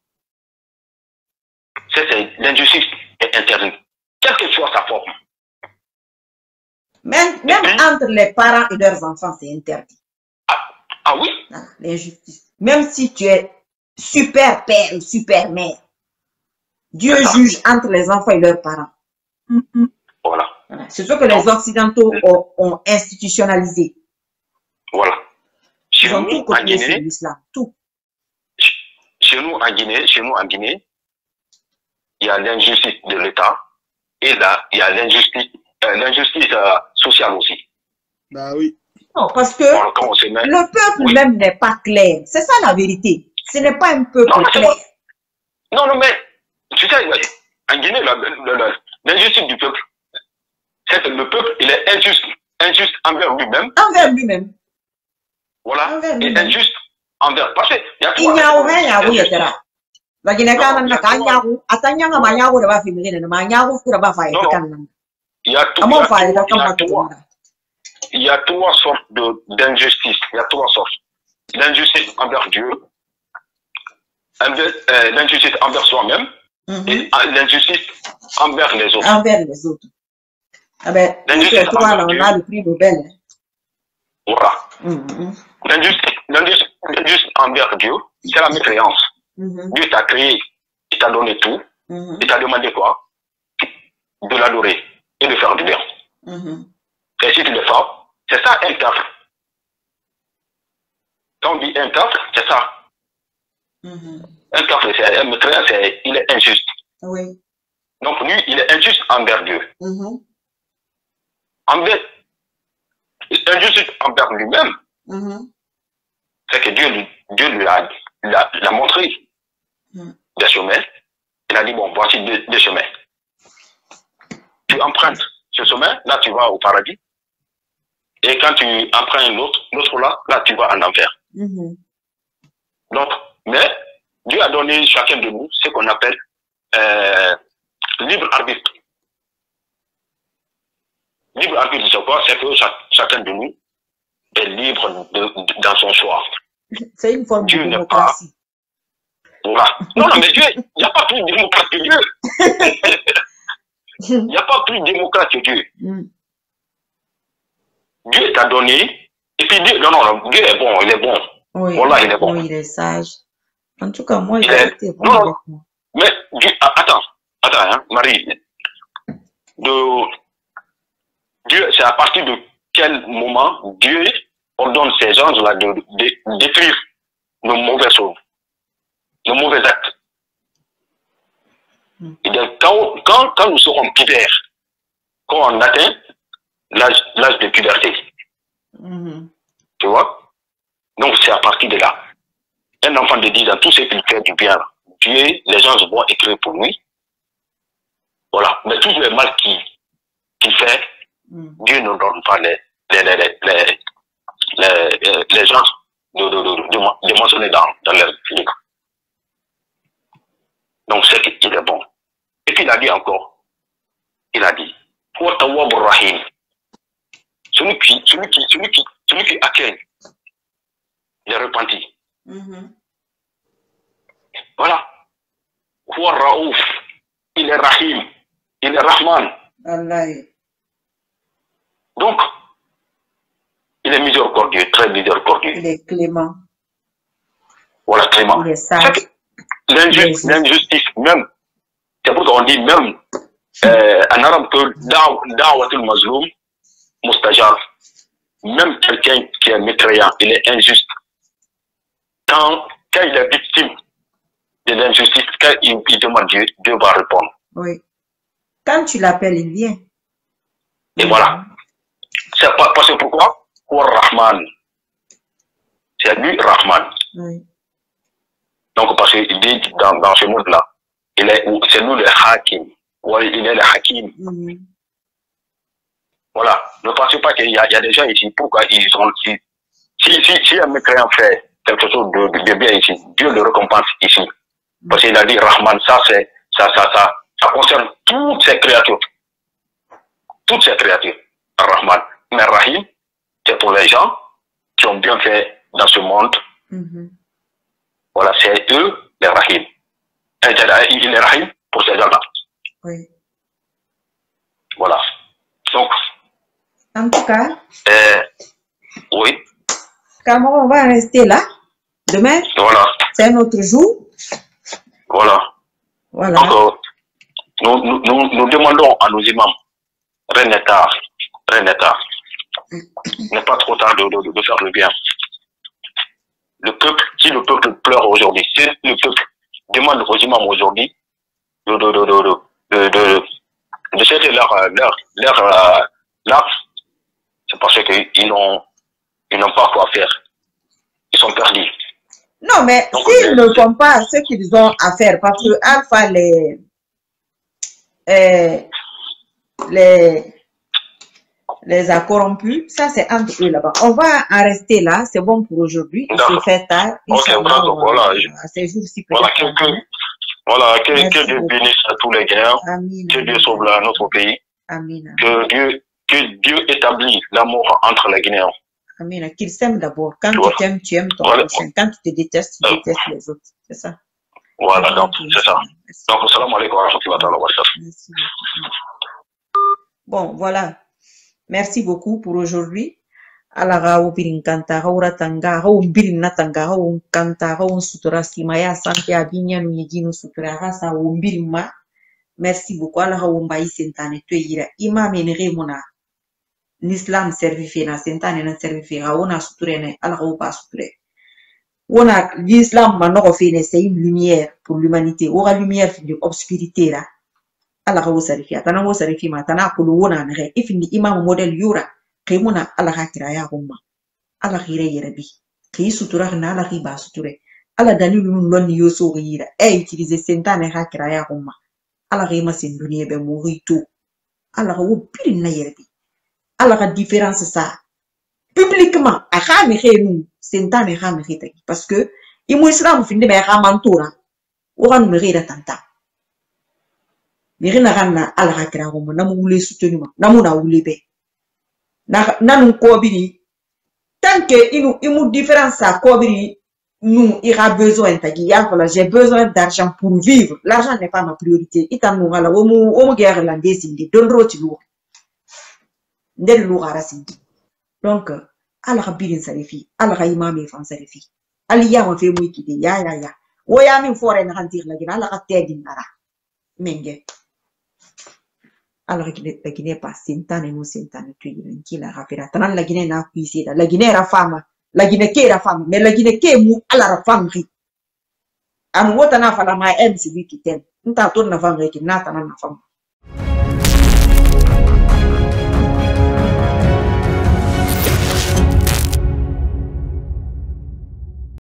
C'est l'injustice est interdite, quelle que soit sa forme. Même, même puis, entre les parents et leurs enfants, c'est interdit. Ah, ah oui? Ah, l'injustice. Même si tu es super père ou super mère, Dieu juge entre les enfants et leurs parents. Mm-hmm. Voilà. Voilà. C'est ce que les Occidentaux ont, ont institutionnalisé. Voilà. Chez Ils ont nous, tout copié sur l'islam. Tout. Chez nous, en Guinée, chez nous, en Guinée, il y a l'injustice de l'État et là, il y a l'injustice euh, l'injustice euh, sociale aussi. Bah oui. Non, parce que bon, met... le peuple oui. même n'est pas clair. C'est ça la vérité. Ce n'est pas un peuple non, clair. Non, non, mais tu sais, en Guinée, l'injustice du peuple, c'est que le peuple, il est injuste, injuste envers lui-même. Envers lui-même. Voilà. Envers lui et injuste envers. Parce qu'il y a trois. Il y a rien, oui, et cetera. La Guinée, quand on a kanyaru, atanyanga manyaru de ba féminine, de manyaru pour ba faille. Il y a tout. Il y a trois sortes d'injustice. Il y a trois sortes. L'injustice envers Dieu, euh, l'injustice envers soi-même mm-hmm. et l'injustice envers les autres. Envers les autres. Ah ben, l'injustice toi, là, on a le prix Nobel. Voilà. Mm-hmm. L'injustice envers Dieu, c'est la mécréance. Mm-hmm. Dieu t'a créé, il t'a donné tout, mm-hmm. il t'a demandé quoi? De l'adorer et de faire du bien. Mm-hmm. Et si tu le fais, c'est ça un kafir. Quand on dit un kafir, c'est ça. Mm-hmm. Un kafir, c'est un mécréant, il est injuste. Oui. Donc lui, il est injuste envers Dieu. Mm-hmm. Envers, injuste envers lui-même, mm-hmm. c'est que Dieu, lui, Dieu lui a, l'a, l'a montré mm. des chemins. Il a dit, bon, voici deux, deux chemins. Tu empruntes ce chemin, là tu vas au paradis. Et quand tu empruntes l'autre, l'autre là, là tu vas en enfer. Mm-hmm. Donc, mais Dieu a donné chacun de nous ce qu'on appelle euh, libre arbitre. Libre arbitre, c'est quoi? C'est que chaque, chacun de nous est libre de, de, dans son choix. C'est une forme Dieu de démocratie. Pas... Voilà. Non, non, mais Dieu, il n'y a pas plus démocrate que Dieu. Il n'y a pas plus démocrate que Dieu. Mm. Dieu t'a donné, et puis Dieu, non, non, Dieu est bon, il est bon. Oui, voilà, il est bon. Oui, il est sage. En tout cas, moi, il, il a est... été bon non, avec moi. Mais Dieu, attends, attends, hein, Marie. De... Dieu, c'est à partir de quel moment Dieu ordonne ces anges-là de, de détruire nos mauvaises choses, nos mauvais actes. Mm. Et donc, quand, quand, quand nous serons pubères, quand on atteint l'âge, l'âge de puberté, mm-hmm. tu vois, donc c'est à partir de là. Un enfant de dix ans, tout ce qu'il fait du bien, Dieu, les gens vont écrire pour lui. Voilà. Mais tout le mal qu'il qu'il fait, mm. Dieu ne donne pas les, les, les, les, les, les, les gens de, de, de, de, de mentionner dans, dans leur livre. Donc c'est qu'il est bon. Et puis il a dit encore, il a dit, Rahim, celui qui, celui qui, celui qui, celui qui accueille les repentis. Mm-hmm. Voilà. Raouf, il est Rahim, il est Rahman. Allah. Donc, il est miséricordieux, très miséricordieux. Il est clément. Voilà, clément. Il est sage. L'injustice, l'injustice même, c'est pour ça qu'on dit même euh, en arabe que Da'watul Mazloum, Mustajar, même quelqu'un qui est mécréant, il est injuste. Quand, quand il est victime de l'injustice, quand il, il demande Dieu, Dieu va répondre. Oui. Quand tu l'appelles, il vient. Et oui. Voilà. C'est pas, parce que pourquoi? Pour Rahman. C'est lui, Rahman. Oui. Donc, parce qu'il dit dans, dans ce monde-là, il est, c'est nous le Hakim. Oui, il est le Hakim. Mm-hmm. Voilà. Ne pensez pas qu'il y, y a des gens ici, pourquoi ils sont ici. Si, si, si un mécréant fait quelque chose de, de, de bien ici. Dieu le récompense ici. Parce qu'il a dit Rahman, ça c'est ça, ça, ça, ça concerne toutes ces créatures. Toutes ces créatures. Rahman. Mais Rahim, c'est pour les gens qui ont bien fait dans ce monde. Mm-hmm. Voilà, c'est eux les Rahim. Il est Rahim pour ces gens-là. Oui. Voilà. Donc. En tout cas. Euh, oui. Comment on va rester là? Demain. Voilà. C'est un autre jour. Voilà. Voilà. Donc, euh, nous, nous, nous, nous demandons à nos imams, rien n'est tard, rien n'est tard. Il n'est pas trop tard de, de, de faire le bien. Le peuple, si le peuple pleure aujourd'hui, si le peuple demande aux imams aujourd'hui de, de, de, de, de, de, de céder leur, leur, leur, leur, c'est parce qu'ils n'ont, ils n'ont pas quoi faire. Ils sont perdus. Non, mais s'ils ne font pas ce qu'ils ont à faire, parce que Alpha, les, euh, les, les a corrompus, ça c'est entre eux là-bas. On va en rester là, c'est bon pour aujourd'hui. Il se fait tard. Ok, donc voilà. À ces jours-ci, voilà, que, que, voilà, que, que Dieu bénisse à tous les guerres. Amen. Que Dieu sauve la, notre pays. Amen. Que Dieu, que Dieu établit l'amour entre les Guinéens. Amen. Qu'il s'aime d'abord. Quand tu t'aimes, tu aimes ton voilà. prochain. Quand tu te détestes, tu détestes les autres. C'est ça. Voilà, donc c'est ça. Donc, salam alaikum wa rahmatullahi wa barakatuh. Bon, voilà. Merci beaucoup pour aujourd'hui. Alaga ubirin kanta haura tanga hau ubirin na tanga hau kanta hau sutura simaya santi abinya nu yeginu sutura rasa ubirin ma. Merci beaucoup. Alaga umbai sentane tuira imam enere mona. L'islam servifie na sentane na servifie ha ona suturene alaga uba suture. Ona l'islam manoko fene c'est une lumière pour l'humanité. Ora lumière de obscurité là. Alaga u servifie atana u servifie ma tana kulu wona nere ifini imam model yura. Kemuna ala hakira ya umma ala khire yerabi ki sutura na ala riba suture ala dalilu nun lonni yoso yira e utiliser sentane hakira ya umma ala rima sin duniya be morito ala wo pirin na yerabi ala ka différence ça publiquement a khami khenu sentane khami khita parce que imu islam finde be khamantura o kan me khira tanta mi rina ganna ala hakira umma namu wule soutenuma namu na wule be na nanu kobiri tant que inu imu différence à kobiri nous il a besoin tagi ya voilà j'ai besoin d'argent pour vivre l'argent n'est pas ma priorité itanu hala wo mu wo mu guerre la ndesindi dondro ti lu ndel lu garasindi donc ala khabirin sarifi ala khaymami fan sarifi ali ya ma fe mu kidi ya ya ya wo ya min fore na hantir la gina ala khatedi nara menge. Alors, la Guinée pas sentane nous sentane tu dis qui la rapira tanan la Guinée na cuisé la Guinée era femme la Guinée qui era femme mais la Guinée qui mu ala la femme ri am wota na fala ma em si bi kitem nta ton na femme ki na tanan na femme